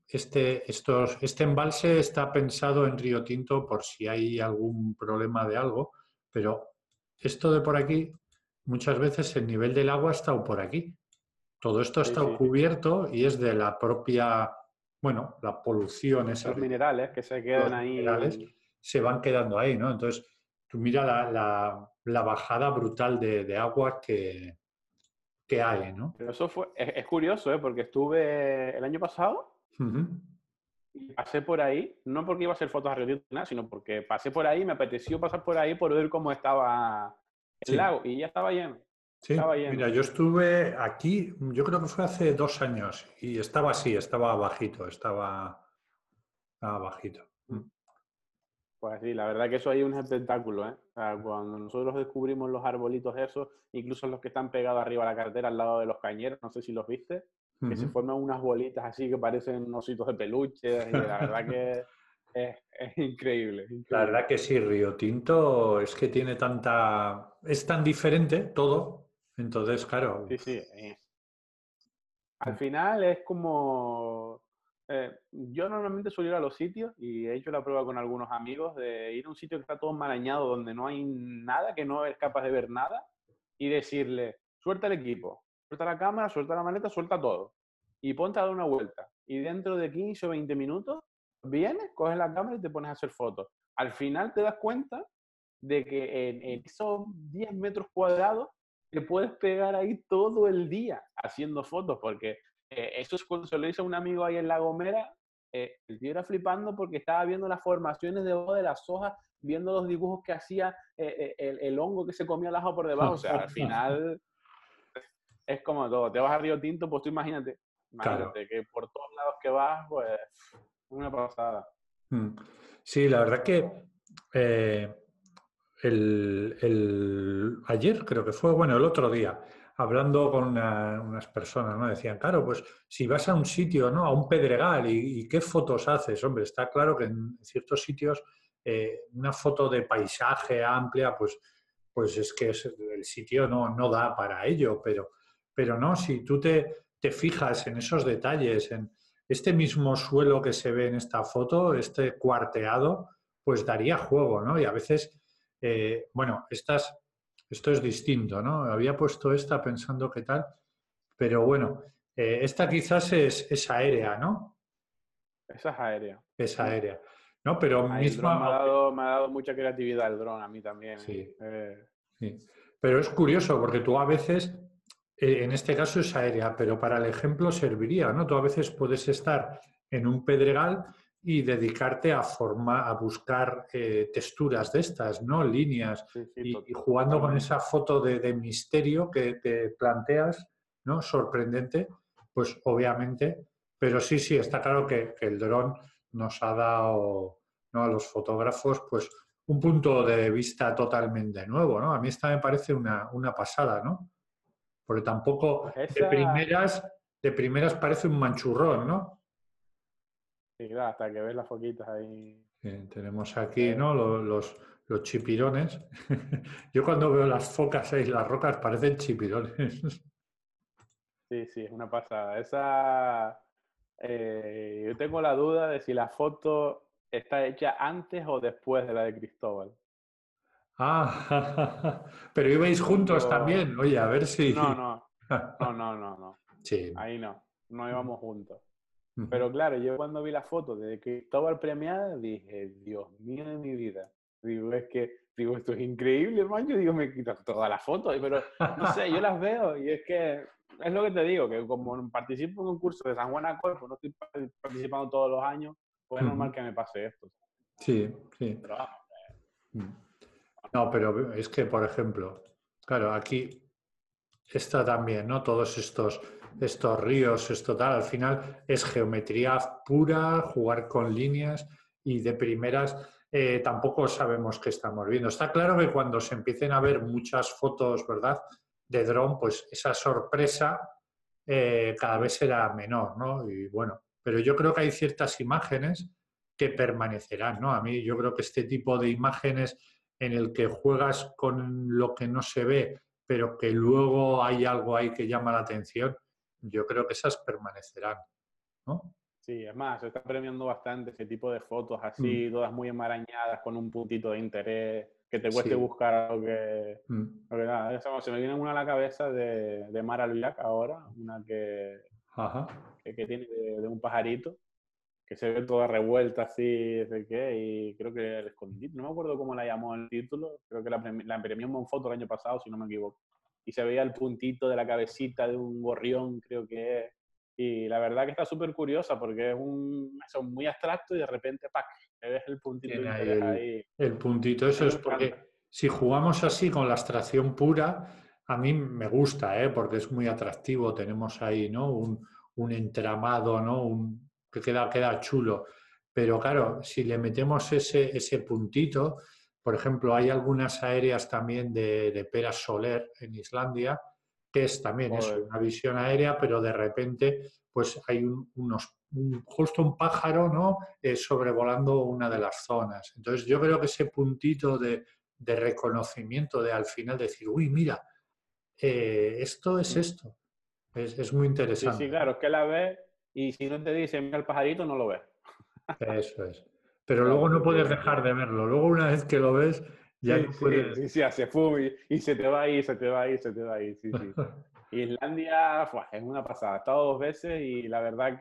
este embalse está pensado en Río Tinto por si hay algún problema de algo, pero esto de por aquí, muchas veces el nivel del agua ha estado por aquí. Todo esto Sí, está sí. cubierto y es de la propia, bueno, la polución esa Los de minerales que se quedan los minerales ahí. se van quedando ahí, ¿no? Entonces, tú mira la bajada brutal de agua que hay, ¿no? Pero eso es curioso, ¿eh? Porque estuve el año pasado Ujú. y pasé por ahí, no porque iba a hacer fotos a Río Tinto, nada, sino porque pasé por ahí, me apeteció pasar por ahí por ver cómo estaba el Sí, lago y ya estaba lleno, sí. estaba Mira, lleno. yo estuve aquí, yo creo que fue hace 2 años y estaba así, estaba bajito. Mm. Pues sí, la verdad que eso ahí es un espectáculo, ¿eh? O sea, cuando nosotros descubrimos los arbolitos esos, incluso los que están pegados arriba a la carretera al lado de los cañeros, no sé si los viste, que se Ujú. forman unas bolitas así que parecen ositos de peluche, y la verdad que es increíble, es La increíble. verdad que sí, Río Tinto es que tiene es tan diferente todo, entonces, claro. Sí, sí. Al final es como... yo normalmente suelo ir a los sitios y he hecho la prueba con algunos amigos de ir a un sitio que está todo enmarañado, donde no hay nada, que no eres capaz de ver nada, y decirle, suelta el equipo, suelta la cámara, suelta la maleta, suelta todo. Y ponte a dar una vuelta. Y dentro de 15 o 20 minutos, vienes, coges la cámara y te pones a hacer fotos. Al final te das cuenta de que en esos 10 metros cuadrados te puedes pegar ahí todo el día haciendo fotos, porque eso es cuando se lo hice a un amigo ahí en La Gomera, el tío era flipando porque estaba viendo las formaciones debajo de las hojas, viendo los dibujos que hacía el hongo que se comía el ajo por debajo, o sea, al final es como todo, te vas a Río Tinto, pues tú imagínate, Claro. imagínate que por todos lados que vas, pues una pasada. Mm. Sí, la verdad que eh, ayer creo que fue, bueno, el otro día, hablando con unas personas, ¿no? Decían, claro, pues si vas a un sitio, ¿no? A un pedregal y qué fotos haces, hombre, está claro que en ciertos sitios una foto de paisaje amplia, pues es que el sitio no da para ello, pero no, si tú te fijas en esos detalles, en este mismo suelo que se ve en esta foto, este cuarteado, pues daría juego, ¿no? Y a veces, bueno, esto es distinto, ¿no? Había puesto esta pensando qué tal, pero bueno, esta quizás es aérea, ¿no? Esa es aérea. Es aérea, ¿no? Pero Ahí el dron misma, aunque me ha dado mucha creatividad, el dron a mí también. sí, Eh, sí. Pero es curioso porque tú a veces, en este caso es aérea, pero para el ejemplo serviría, ¿no? Tú a veces puedes estar en un pedregal y dedicarte a buscar texturas de estas, ¿no? Líneas sí, sí, y jugando con totalmente. esa foto de misterio que te planteas, ¿no? Sorprendente, pues obviamente, pero sí, sí, está claro que el dron nos ha dado, ¿no? A los fotógrafos, pues un punto de vista totalmente nuevo, ¿no? A mí esta me parece una pasada, ¿no? Porque tampoco Pues de esa, primeras de primeras parece un manchurrón, ¿no? Sí, claro, hasta que ves las foquitas ahí. Tenemos aquí, eh, ¿no? Los chipirones. Yo cuando veo las focas ahí, las rocas, parecen chipirones. sí, sí, es una pasada. Esa, yo tengo la duda de si la foto está hecha antes o después de la de Cristóbal. Ah, pero ibais juntos Yo, también. Oye, a ver no, si... no, no, no, no, no. Sí. Ahí no, no íbamos juntos. Ujú. Pero claro, yo cuando vi la foto de Cristóbal premiada, dije, Dios mío de mi vida. Digo, es que, digo, esto es increíble, hermano. Yo digo, me quito todas las fotos, pero no sé, yo las veo y es que, es lo que te digo, que como participo en un curso de San Juan Acol, pues no estoy participando todos los años, pues es normal Ujú. que me pase esto. Sí, sí. Pero vamos, Mm. No, pero es que, por ejemplo, claro, aquí está también, ¿no? Todos estos ríos, esto tal, al final es geometría pura, jugar con líneas y de primeras tampoco sabemos qué estamos viendo. Está claro que cuando se empiecen a ver muchas fotos, ¿verdad? De dron, pues esa sorpresa cada vez será menor, ¿no? Y bueno, pero yo creo que hay ciertas imágenes que permanecerán, ¿no? A mí yo creo que este tipo de imágenes en el que juegas con lo que no se ve, pero que luego hay algo ahí que llama la atención, yo creo que esas permanecerán, ¿no? sí, es más, se está premiando bastante ese tipo de fotos Mm, así, todas muy enmarañadas, con un puntito de interés, que te cueste sí. buscar algo que... Mm, Porque nada, se me viene una a la cabeza de Mara Luyac ahora, una ajá. que tiene de un pajarito, que se ve toda revuelta así, de qué, y creo que el escondite, no me acuerdo cómo la llamó el título, creo que la premió en Monfoto el año pasado, si no me equivoco. Y se veía el puntito de la cabecita de un gorrión, creo que es. Y la verdad que está súper curiosa porque es muy abstracto y de repente, ¡pac!, te ves el puntito de Tiene ahí interés ahí. el puntito. A Eso mí me es encanta. porque si jugamos así con la abstracción pura, a mí me gusta, ¿eh? Porque es muy atractivo. Tenemos ahí, ¿no? Un entramado, ¿no? Que queda chulo. Pero claro, si le metemos ese puntito, por ejemplo, hay algunas aéreas también de Pera Soler en Islandia, que es también eso, Joder, una visión aérea, pero de repente pues hay justo un pájaro, ¿no? Sobrevolando una de las zonas. Entonces yo creo que ese puntito de reconocimiento, de al final decir, uy, mira, esto es mm. esto, es muy Sí, sí, interesante, claro, ¿no? es que la ves y si no te dice mira el pajarito, no lo ves. Eso es. Pero luego ¿Sabes? no puedes Porque dejar de verlo. Luego una vez que lo ves, ya sí, no sí, puedes... sí, sí, hace fum y se te va ahí, se te va ahí, se te va ahí, sí, sí. Islandia es una pasada. He estado 2 veces y la verdad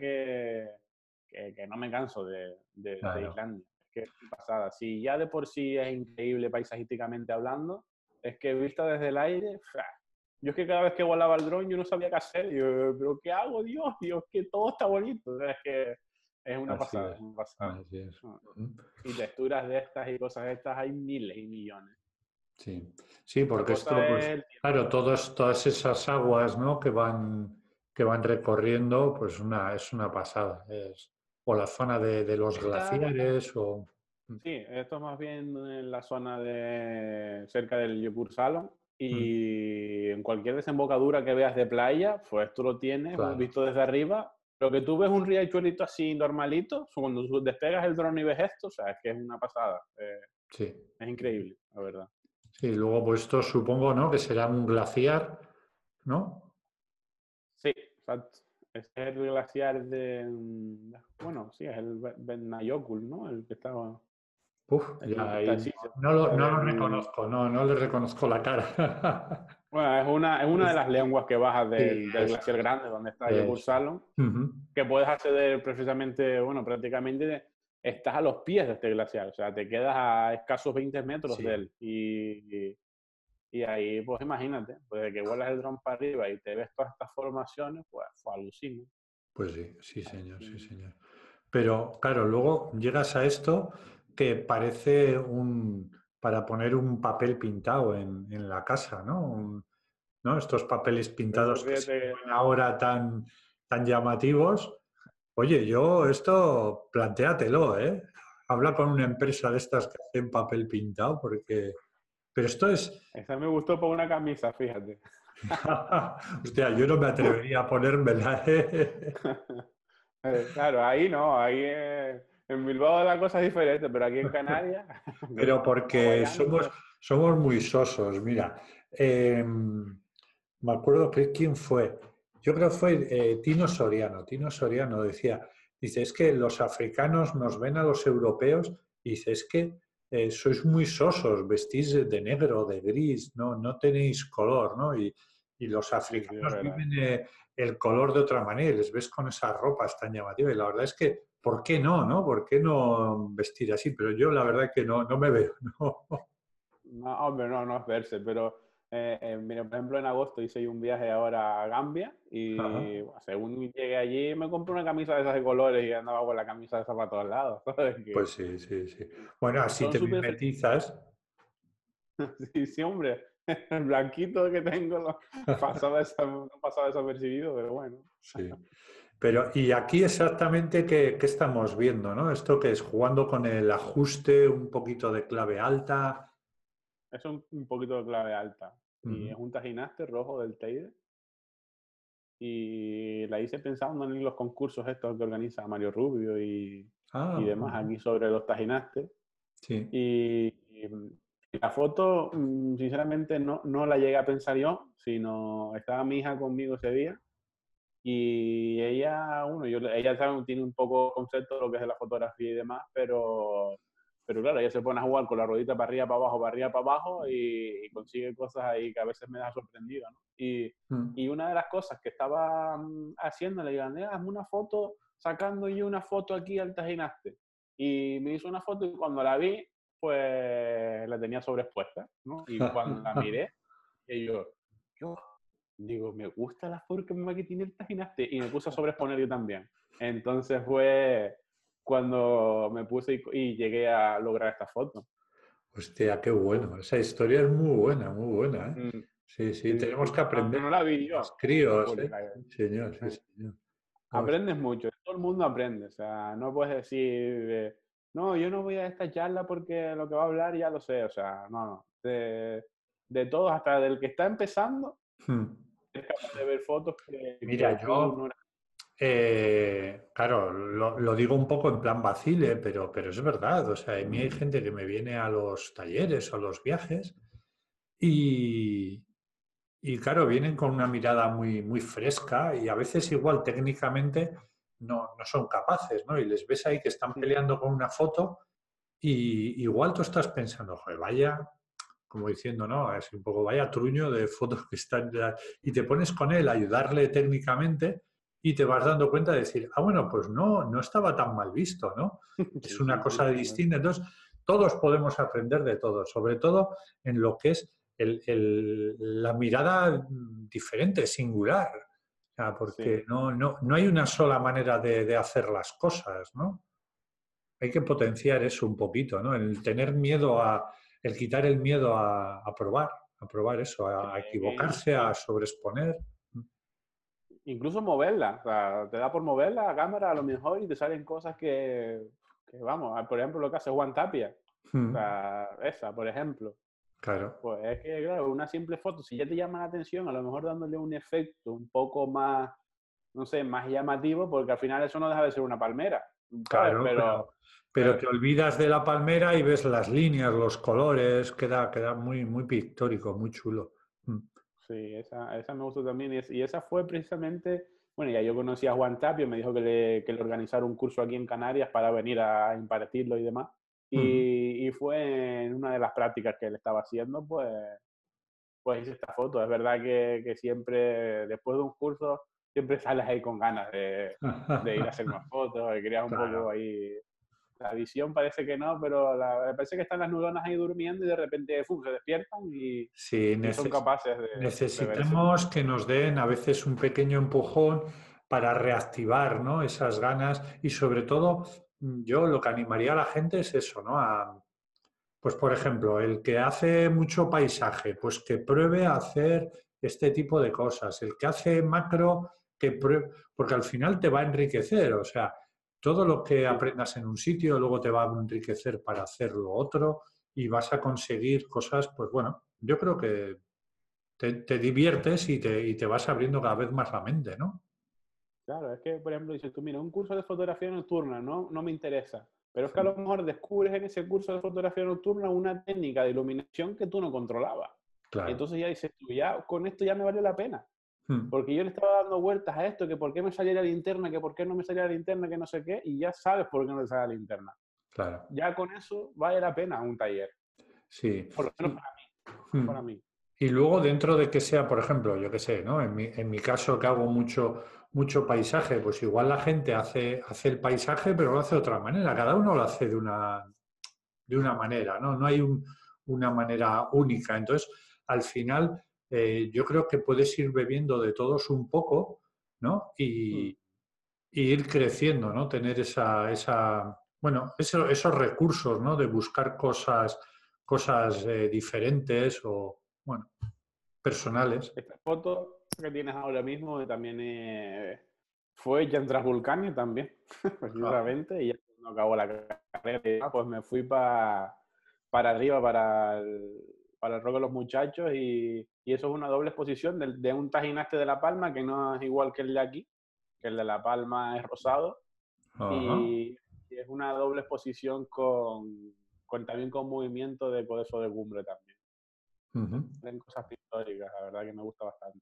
que no me canso de Claro. Islandia. Es que es una pasada. Si ya de por sí es increíble paisajísticamente hablando, es que vista desde el aire, yo es que cada vez que volaba el dron yo no sabía qué hacer. Yo, pero ¿qué hago? Dios, Dios, que todo está bonito. O sea, es que es una Así pasada, es. es una pasada. Así es. Ah. Ujú. Y texturas de estas y cosas de estas hay miles y millones. Sí, sí, La porque cosa esto, pues, es el tiempo. claro, todas esas aguas, ¿no? que van recorriendo, pues es una pasada. O la zona de los Esta, glaciares, o... sí, esto es más bien en la zona de cerca del Yopur Salon Mm, y en cualquier desembocadura que veas de playa, pues tú lo tienes claro, visto desde arriba. Lo que tú ves un riachuelito así normalito, cuando tú despegas el dron y ves esto, o sea, es que es una pasada. sí. Es increíble, la verdad. Sí, luego, pues esto supongo, ¿no? Que será un glaciar, ¿no? Sí, exacto. Este es el glaciar bueno, sí, es el Bennayokul, ¿no? El que estaba, Uf, el ya que está ahí así no lo reconozco, no le reconozco la cara. Bueno, es una de las lenguas que bajas Sí, del glaciar grande, donde está Yopur eso. Salon, Ujú. que puedes acceder precisamente, bueno, prácticamente estás a los pies de este glaciar, o sea, te quedas a escasos 20 metros de Sí, él. Y ahí, pues imagínate, pues de que vuelas el dron para arriba y te ves todas estas formaciones, pues fue alucino. pues sí, sí, señor, sí, Así. señor. Pero claro, luego llegas a esto que parece para poner un papel pintado en la casa, ¿no? ¿No? Estos papeles Eso pintados que se fíjate, ven ahora tan llamativos. Oye, yo esto, plantéatelo, ¿eh? Habla con una empresa de estas que hacen papel pintado, porque... Pero esto es, esa me gustó por una camisa, fíjate. Hostia, yo no me atrevería a ponérmela. Claro, ahí no, ahí en Bilbao la cosa es diferente, pero aquí en Canarias, que Pero estamos porque bailando, somos, pues somos muy sosos. Mira, me acuerdo que quién fue. Yo creo que fue Tino Soriano. Tino Soriano decía, dice, es que los africanos nos ven a los europeos y dice, es que sois muy sosos, vestís de negro, de gris, no tenéis color, ¿no? Y los sí, sí, es africanos verdad. viven el color de otra manera, y les ves con esa ropa tan llamativa. Y la verdad es que ¿por qué no, no? ¿Por qué no vestir así? Pero yo la verdad que no me veo, ¿no? No, hombre, no, no es verse, pero mira, por ejemplo, en agosto hice un viaje ahora a Gambia Ajá. y bueno, según llegué allí me compré una camisa de esas de colores y andaba con la camisa de esas para todos lados, ¿sabes? Pues sí, sí, sí. Bueno, así Son te súper mimetizas. sí, sí, hombre, el blanquito que tengo no pasaba desapercibido, pero bueno. Sí. Pero, y aquí exactamente qué estamos viendo, ¿no? Esto que es jugando con el ajuste, un poquito de clave alta. Es un poquito de clave alta y Ujú. es un tajinaste rojo del Teide y la hice pensando en los concursos estos que organiza Mario Rubio y Ah, demás ujú. aquí sobre los tajinastes. Sí. Y la foto, sinceramente, no la llegué a pensar yo, sino estaba mi hija conmigo ese día y ella, ella sabe, tiene un poco concepto de lo que es la fotografía y demás, pero claro, ella se pone a jugar con la ruedita para arriba, para abajo y consigue cosas ahí que a veces me da sorprendido, ¿no? Mm. Y una de las cosas que estaba haciendo, le digo, "Andrea, hazme una foto, sacando yo una foto aquí al tajinaste". Y me hizo una foto y cuando la vi, pues la tenía sobreexpuesta, ¿no? Y cuando la miré, y yo digo, me gusta la forma que tiene el tajinaste y me puse a sobreexponer yo también. Entonces fue cuando me puse y llegué a lograr esta foto. Hostia, qué bueno. Esa historia es muy buena, ¿eh? Mm, Sí, sí, sí, tenemos sí. que No, aprender no la vi los yo, la críos, ¿eh? publica. Sí, señor, sí, señor. Aprendes mucho, todo el mundo aprende, o sea, no puedes decir, no, yo no voy a esta charla porque lo que va a hablar ya lo sé, o sea, no, no. De todos, hasta del que está empezando, Mm. es capaz de ver fotos Mira, que tú yo no eres. claro, lo digo un poco en plan vacile, pero es verdad. O sea, a mí hay gente que me viene a los talleres o a los viajes y, y claro, vienen con una mirada muy fresca y a veces igual técnicamente no son capaces, ¿no? Y les ves ahí que están peleando con una foto y igual tú estás pensando, joder, vaya, como diciendo, ¿no? Es un poco vaya truño de fotos que están ya. Y te pones con él a ayudarle técnicamente y te vas dando cuenta de decir, ah, bueno, pues no estaba tan mal visto, ¿no? Es Sí, una sí, sí, cosa distinta. Entonces, todos podemos aprender de todo, sobre todo en lo que es la mirada diferente, singular. O sea, porque sí. no hay una sola manera de hacer las cosas, ¿no? Hay que potenciar eso un poquito, ¿no? El tener miedo el quitar el miedo a probar eso, Sí, a es que equivocarse, a sobreexponer. incluso moverla, o sea, te da por moverla a cámara a lo mejor y te salen cosas que vamos, por ejemplo, lo que hace Juan Tapia, o Mm, sea, esa, por ejemplo. claro, Pues es que, claro, una simple foto, si ya te llama la atención, a lo mejor dándole un efecto un poco más, no sé, más llamativo, porque al final eso no deja de ser una palmera, ¿sabes? claro, pero Pero te olvidas de la palmera y ves las líneas, los colores, queda muy pictórico, muy chulo. Mm, sí, esa me gustó también. Y esa fue precisamente, bueno, ya yo conocí a Juan Tapio, me dijo que le organizara un curso aquí en Canarias para venir a impartirlo y demás. mm. Y fue en una de las prácticas que él estaba haciendo, pues hice esta foto. Es verdad que siempre, después de un curso, siempre sales ahí con ganas de ir a hacer más fotos, de querías un poco Claro. ahí. La visión parece que no, pero parece que están las neuronas ahí durmiendo y de repente ¡fum! Se despiertan Sí, y son capaces de ver ese tipo necesitamos de que cosas. nos den a veces un pequeño empujón para reactivar, ¿no? Esas ganas y sobre todo yo lo que animaría a la gente es eso, ¿no? Pues por ejemplo, el que hace mucho paisaje, pues que pruebe a hacer este tipo de cosas. El que hace macro, que pruebe, porque al final te va a enriquecer, o sea, todo lo que Sí, aprendas en un sitio luego te va a enriquecer para hacer lo otro y vas a conseguir cosas, pues bueno, yo creo que te diviertes y te vas abriendo cada vez más la mente, ¿no? Claro, es que, por ejemplo, dices tú, mira, un curso de fotografía nocturna no me interesa. Pero es que a Mm, lo mejor descubres en ese curso de fotografía nocturna una técnica de iluminación que tú no controlabas. Y claro. entonces ya dices tú, ya con esto ya me valió la pena. Mm, Porque yo le estaba dando vueltas a esto, que por qué me salía la linterna, que por qué no me salía la linterna, que no sé qué, y ya sabes por qué no te sale la linterna. claro. Ya con eso vale la pena un taller. Sí. Por lo menos Y, para mí. mm, Para mí. y luego dentro de que sea, por ejemplo, yo qué sé, ¿no? En mi caso que hago mucho paisaje, pues igual la gente hace el paisaje, pero lo hace de otra manera. Cada uno lo hace de una manera, ¿no? No hay una manera única. Entonces, al final, yo creo que puedes ir bebiendo de todos un poco, ¿no? Mm. Y ir creciendo, ¿no? Tener bueno, esos recursos, ¿no? De buscar cosas diferentes o, bueno, personales. Esta foto que tienes ahora mismo también fue hecha en Transvulcania también, Ah, precisamente, y ya cuando acabó la carrera, pues me fui para arriba, para el Roque de los Muchachos, y eso es una doble exposición de un Tajinaste de La Palma, que no es igual que el de aquí, que el de La Palma es rosado, ajá, y es una doble exposición también con movimiento de Codeso de Cumbre también. ujú. En cosas pictóricas, la verdad que me gusta bastante.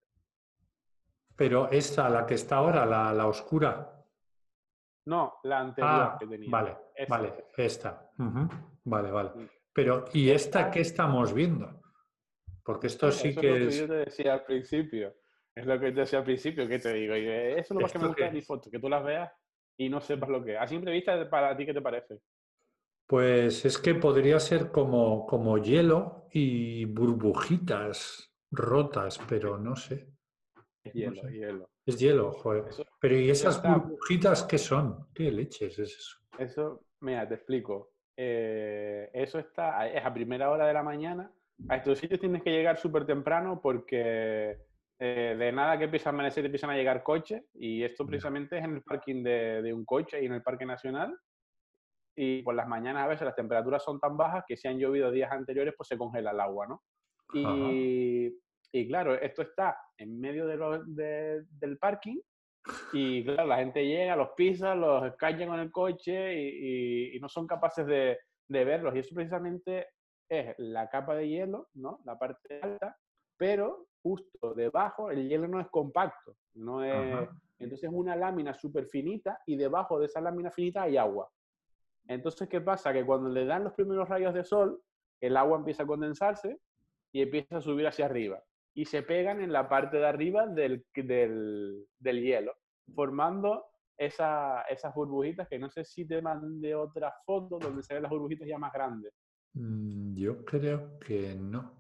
Pero esta, la que está ahora, la oscura. No, la anterior que Ah, tenía. vale, Esa. vale, esta. Ujú. Vale, vale. Mm. Pero, ¿y esta Esta, qué estamos viendo? Porque esto sí eso es lo que que yo es. te decía al principio. Es lo que te decía al principio, que te digo. Eso es lo más que me ¿Esto gusta qué de mis es? fotos, que tú las veas y no sepas lo que es. A simple vista, para ti, ¿qué te parece? Pues es que podría ser como hielo y burbujitas rotas, pero no sé, Es no hielo, sé. hielo. Es hielo, joder. Eso, Pero ¿y eso esas está, burbujitas qué son? ¿Qué leches es eso? mira, te explico. Eso está, es a primera hora de la mañana. A estos sitios tienes que llegar súper temprano porque de nada que empieza a amanecer te empiezan a llegar coches y esto Ya. precisamente es en el parking de un coche y en el Parque Nacional. Y por las mañanas a veces las temperaturas son tan bajas que si han llovido días anteriores pues se congela el agua, ¿no? Ajá. Y, y claro, esto está en medio del parking y claro, la gente llega, los pisa, los escaña con el coche y no son capaces de verlos. Y eso precisamente es la capa de hielo, ¿no? La parte alta, pero justo debajo el hielo no es compacto, no es... Ajá. Entonces es una lámina súper finita y debajo de esa lámina finita hay agua. Entonces, ¿qué pasa? Que cuando le dan los primeros rayos de sol, el agua empieza a condensarse y empieza a subir hacia arriba. Y se pegan en la parte de arriba del hielo, formando esas burbujitas que no sé si te mandé otra foto donde se ven las burbujitas ya más grandes. Yo creo que no.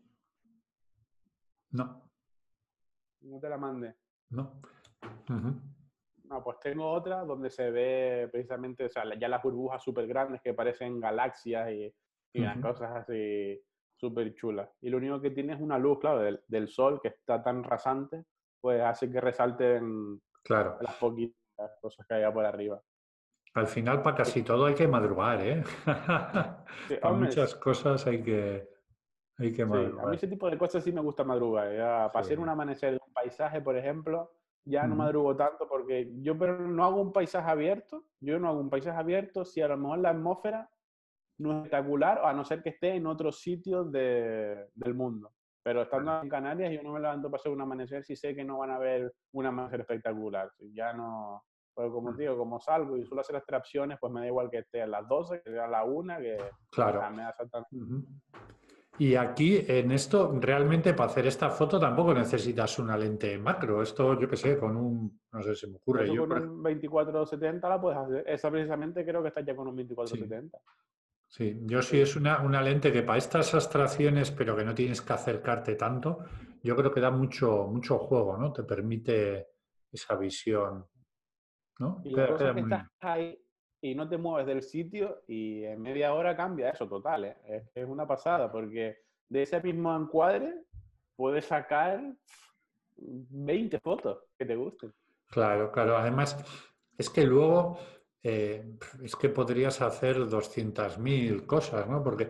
No, No te la mandé. no. Ujú, No, pues tengo otra donde se ve precisamente, o sea, ya las burbujas súper grandes que parecen galaxias y unas ujú. cosas así súper chulas. Y lo único que tiene es una luz, claro, del sol que está tan rasante, pues hace que resalten Claro. las poquitas cosas que hay por arriba. Al final, para Y, casi todo hay que madrugar, ¿eh? sí, Para hombre, muchas cosas hay que sí, a mí madrugar. ese tipo de cosas sí me gusta madrugar. Ya, para hacer un Sí. amanecer de un paisaje, por ejemplo, ya no Ujú. madrugo tanto porque yo pero no hago un paisaje abierto. Yo no hago un paisaje abierto si a lo mejor la atmósfera no es espectacular, a no ser que esté en otros sitios del mundo. Pero estando en Canarias, yo no me levanto para hacer un amanecer si sé que no van a ver un amanecer espectacular. Si ya no, pues como te digo, como salgo y suelo hacer extracciones, pues me da igual que esté a las 12 que a la 1, que Claro. me da exactamente. Ujú. Y aquí, en esto, realmente para hacer esta foto tampoco necesitas una lente macro. Esto, yo qué sé, no sé, se me ocurre. Eso con un 24-70 la puedes hacer. Esa precisamente creo que está ya con un Sí, 24-70. sí. Yo sí Sí. es una lente que para estas abstracciones, pero que no tienes que acercarte tanto, yo creo que da mucho juego, ¿no? Te permite esa visión, ¿no? Y la Queda, cosa queda es que muy estás bien. ahí y no te mueves del sitio y en media hora cambia eso total, ¿eh? Es una pasada porque de ese mismo encuadre puedes sacar 20 fotos que te gusten. Claro, claro. Además, es que luego es que podrías hacer 200.000 cosas, ¿no? Porque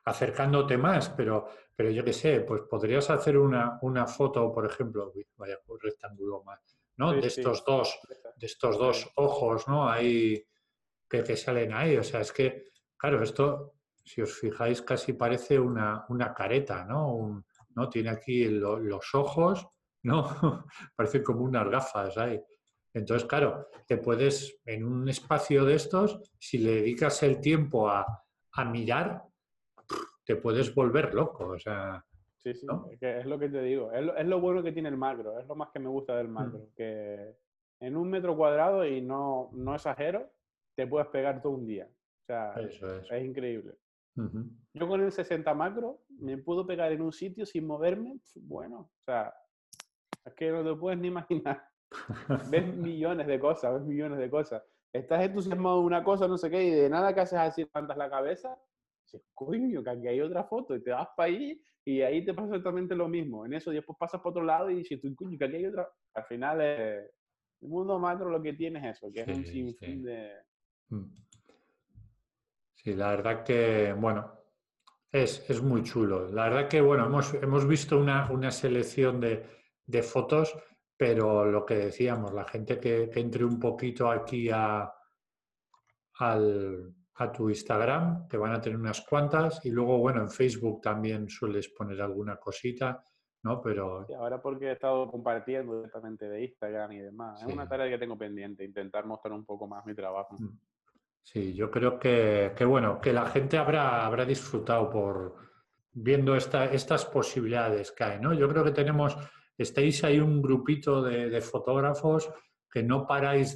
acercándote más, pero yo qué sé, pues podrías hacer una foto, por ejemplo, uy, vaya rectángulo más, ¿no? Sí, sí. De estos Sí, dos ojos, ¿no? Ahí que salen ahí. O sea, es que, claro, esto, si os fijáis, casi parece una careta, ¿no? ¿no? Tiene aquí los ojos, ¿no? Parecen como unas gafas ahí. Entonces, claro, te puedes, en un espacio de estos, si le dedicas el tiempo a mirar, te puedes volver loco, o sea, sí, sí, ¿no? es, que es lo que te digo. Es lo bueno que tiene el macro, es lo más que me gusta del Mm. macro. Que en 1 metro cuadrado, y no exagero, te puedes pegar todo un día. O sea, Eso es. es increíble. Ujú. Yo con el 60 macro me puedo pegar en un sitio sin moverme. Bueno, o sea, es que no te puedes ni imaginar. Ves millones de cosas, ves millones de cosas. Estás entusiasmado de una cosa, no sé qué, y de nada que haces así, levantas la cabeza, dices, coño, que aquí hay otra foto, y te vas para ahí, y ahí te pasa exactamente lo mismo. En eso, y después pasas para otro lado y dices, coño, que aquí hay otra. Al final, el mundo macro lo que tiene es eso, que es un Sí, sinfín sí. de... Mm. Sí, la verdad que, bueno, es muy chulo. La verdad que, bueno, hemos visto una selección de fotos, pero lo que decíamos, la gente que entre un poquito aquí a tu Instagram, que van a tener unas cuantas, y luego, bueno, en Facebook también sueles poner alguna cosita, ¿no? Sí, Pero ahora porque he estado compartiendo directamente de Instagram y demás. Es una sí. tarea que tengo pendiente, intentar mostrar un poco más mi trabajo. Mm. Sí, yo creo que bueno, que la gente habrá disfrutado por viendo estas posibilidades que hay, ¿no? Yo creo que estáis ahí un grupito de fotógrafos que no paráis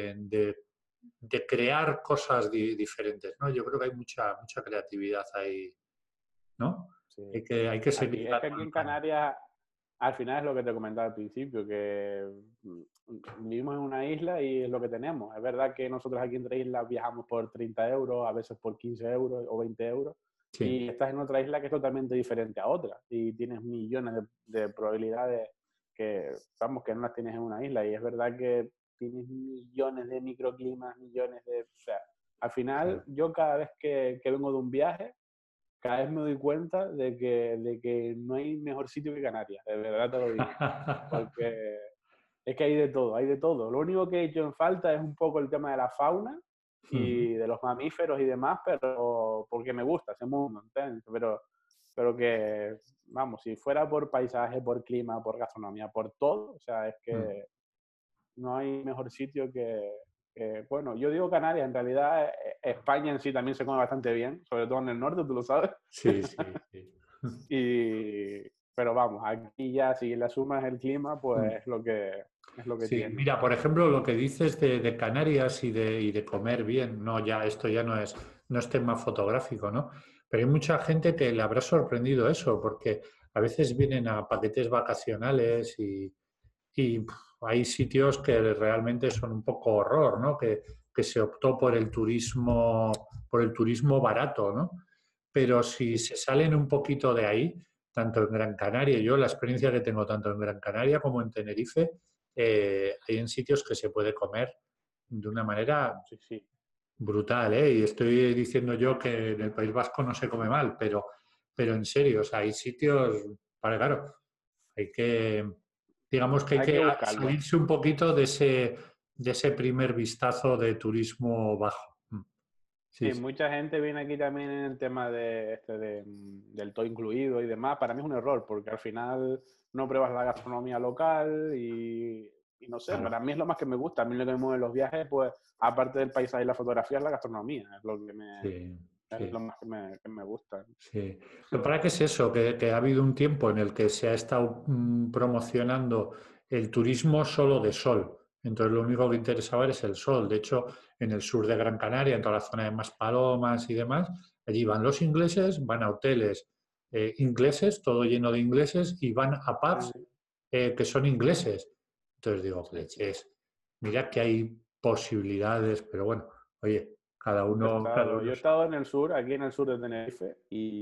de crear cosas diferentes, ¿no? Yo creo que hay mucha creatividad ahí, ¿no? Sí. Hay que seguir Aquí, es que aquí dándole en caña. Canarias, al final es lo que te comentaba al principio, que vivimos en una isla y es lo que tenemos. Es verdad que nosotros aquí entre islas viajamos por 30 euros, a veces por 15 euros o 20 euros, Sí. y estás en otra isla que es totalmente diferente a otra, y tienes millones de probabilidades que, vamos, que no las tienes en una isla, y es verdad que tienes millones de microclimas, millones de... O sea, al final, Claro. yo cada vez que vengo de un viaje, cada vez me doy cuenta de que no hay mejor sitio que Canarias, de verdad te lo digo. Porque es que hay de todo, hay de todo. Lo único que he hecho en falta es un poco el tema de la fauna Ujú. y de los mamíferos y demás, pero porque me gusta ese mundo, ¿entiendes? Pero que, vamos, si fuera por paisaje, por clima, por gastronomía, por todo, o sea, es Mm. que no hay mejor sitio bueno, yo digo Canarias, en realidad España en sí también se come bastante bien, sobre todo en el norte, tú lo sabes. Sí, sí, sí. Y, pero vamos, aquí ya si le sumas el clima, pues Mm. es lo que Sí, tiene. mira, por ejemplo, lo que dices de Canarias y de comer bien, no, ya esto ya no es tema fotográfico, ¿no? Pero hay mucha gente que le habrá sorprendido eso, porque a veces vienen a paquetes vacacionales y hay sitios que realmente son un poco horror, ¿no? Que se optó por el turismo barato, ¿no? Pero si Sí, se salen un poquito de ahí, tanto en Gran Canaria, yo la experiencia que tengo tanto en Gran Canaria como en Tenerife, hay en sitios que se puede comer de una manera sí, sí. brutal, ¿eh? Y estoy diciendo yo que en el País Vasco no se come mal, pero en serio, o sea, hay sitios, para claro, digamos que hay Hay que que buscarlo. salirse un poquito de ese primer vistazo de turismo bajo. Sí, Sí, sí. mucha gente viene aquí también en el tema del todo incluido y demás. Para mí es un error, porque al final no pruebas la gastronomía local y no sé, Claro. para mí es lo más que me gusta. A mí lo que me mueve los viajes, pues, aparte del paisaje y la fotografía, es la gastronomía. Es lo que Sí, es sí. lo más que me gusta. Sí. Lo que pasa es que es eso, que ha habido un tiempo en el que se ha estado promocionando el turismo solo de sol. Entonces lo único que interesaba es el sol. De hecho, en el sur de Gran Canaria, en toda la zona de Maspalomas y demás, allí van los ingleses, van a hoteles ingleses, todo lleno de ingleses, y van a pubs Sí, que son ingleses. Entonces digo, sí, sí. leches, mira que hay posibilidades, pero bueno, oye, cada uno, cada uno. Yo he estado en el sur, aquí en el sur de Tenerife,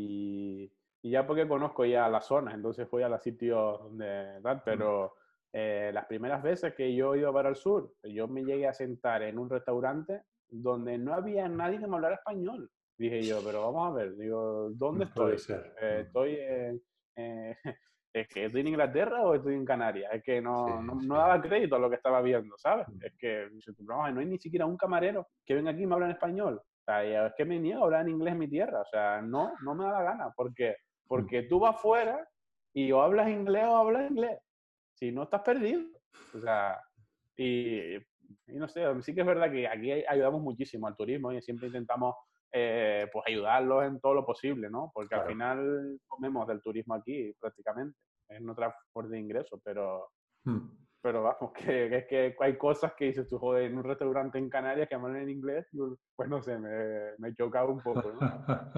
y ya porque conozco ya las zonas, entonces voy a los sitios donde tal, pero las primeras veces que yo he ido para el sur, yo me llegué a sentar en un restaurante donde no había nadie que me hablara español. Dije yo, pero vamos a ver, digo, ¿dónde No puede estoy? ser. ¿Estoy eh, es que estoy en Inglaterra o estoy en Canarias? Es que Sí, no sí. daba crédito a lo que estaba viendo, ¿sabes? Es que dice, "No, no hay ni siquiera un camarero que venga aquí y me hable en español. O sea, y es que me niego a hablar en inglés en mi tierra. O sea, no me da la gana. ¿Por qué? Porque tú vas fuera y o hablas inglés o hablas inglés. Si no, estás perdido. O sea, y no sé, sí que es verdad que aquí ayudamos muchísimo al turismo y siempre intentamos pues ayudarlos en todo lo posible, ¿no? Porque al Claro. final comemos del turismo aquí prácticamente, es nuestra fuente de ingresos, Mm. pero vamos, que hay cosas que dices tú, joder, en un restaurante en Canarias que hablan en inglés, pues no sé, me chocaba un poco, ¿no?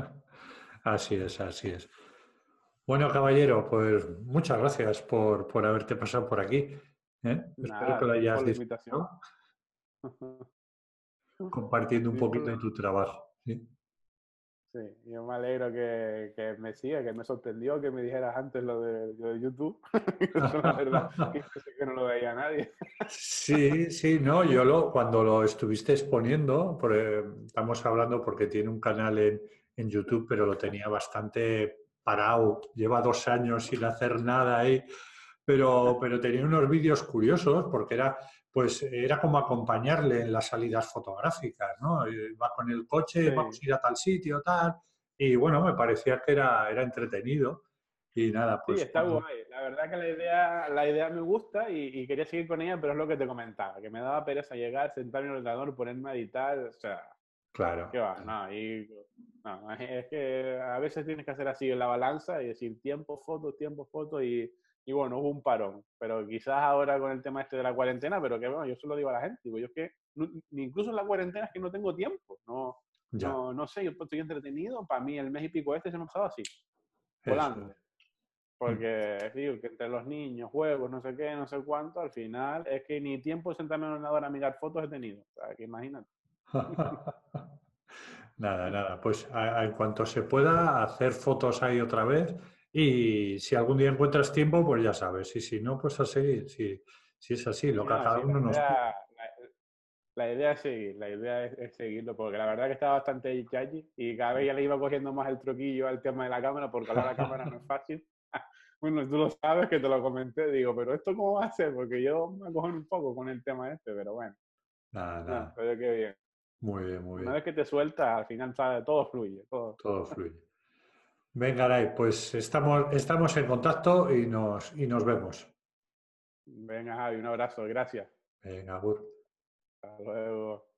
Así es, así es. Bueno, caballero, pues muchas gracias por haberte pasado por aquí. ¿Eh? Espero que Nada, lo a ti hayas por la invitación. disfrutado compartiendo un Sí, poquito de tu trabajo. ¿Sí? sí, yo me alegro que me siga, que me sorprendió que me dijeras antes lo de YouTube. Eso la verdad que yo sé que no lo veía nadie. Sí, sí, no, cuando lo estuviste exponiendo, estamos hablando porque tiene un canal en YouTube, pero lo tenía bastante parado, lleva 2 años sin hacer nada ahí, pero tenía unos vídeos curiosos porque pues, era como acompañarle en las salidas fotográficas, ¿no? Va con el coche, vamos Sí, a ir a tal sitio, tal, y bueno, me parecía que era entretenido y nada, sí, pues está guay. La verdad que la idea me gusta y quería seguir con ella, pero es lo que te comentaba, que me daba pereza llegar, sentarme en el ordenador, ponerme a editar, o sea, claro, qué va, claro. no, no, es que a veces tienes que hacer así en la balanza y decir tiempo, foto y bueno, hubo un parón, pero quizás ahora con el tema este de la cuarentena, pero que bueno, yo se lo digo a la gente, digo, yo es que ni incluso en la cuarentena es que no tengo tiempo, Ya, no sé, yo estoy entretenido, para mí el mes y pico este se me ha pasado así, eso volando. es. Mm. Porque digo que entre los niños, juegos, no sé qué, no sé cuánto, al final es que ni tiempo de sentarme en un ordenador a mirar fotos he tenido. O sea, que imagínate. Nada, nada. Pues en cuanto se pueda, hacer fotos ahí otra vez. Y si algún día encuentras tiempo, pues ya sabes. Y si no, pues a seguir. Si es así, lo Sí, que a no, cada sí, uno nos pide. la idea es seguir, la idea es seguirlo, porque la verdad que estaba bastante chachi y cada vez ya le iba cogiendo más el troquillo al tema de la cámara, porque hablar a la cámara no es fácil. Bueno, tú lo sabes que te lo comenté, digo, pero ¿esto cómo va a ser? Porque yo me acojo un poco con el tema este, pero bueno, Nada, no, nada. pero qué bien. Muy bien, muy Una bien. vez que te sueltas, al final sabe, todo fluye, todo. Todo fluye. Venga, Aray, pues estamos en contacto y nos vemos. Venga, Javi, un abrazo, gracias. Venga, Agur. Hasta luego.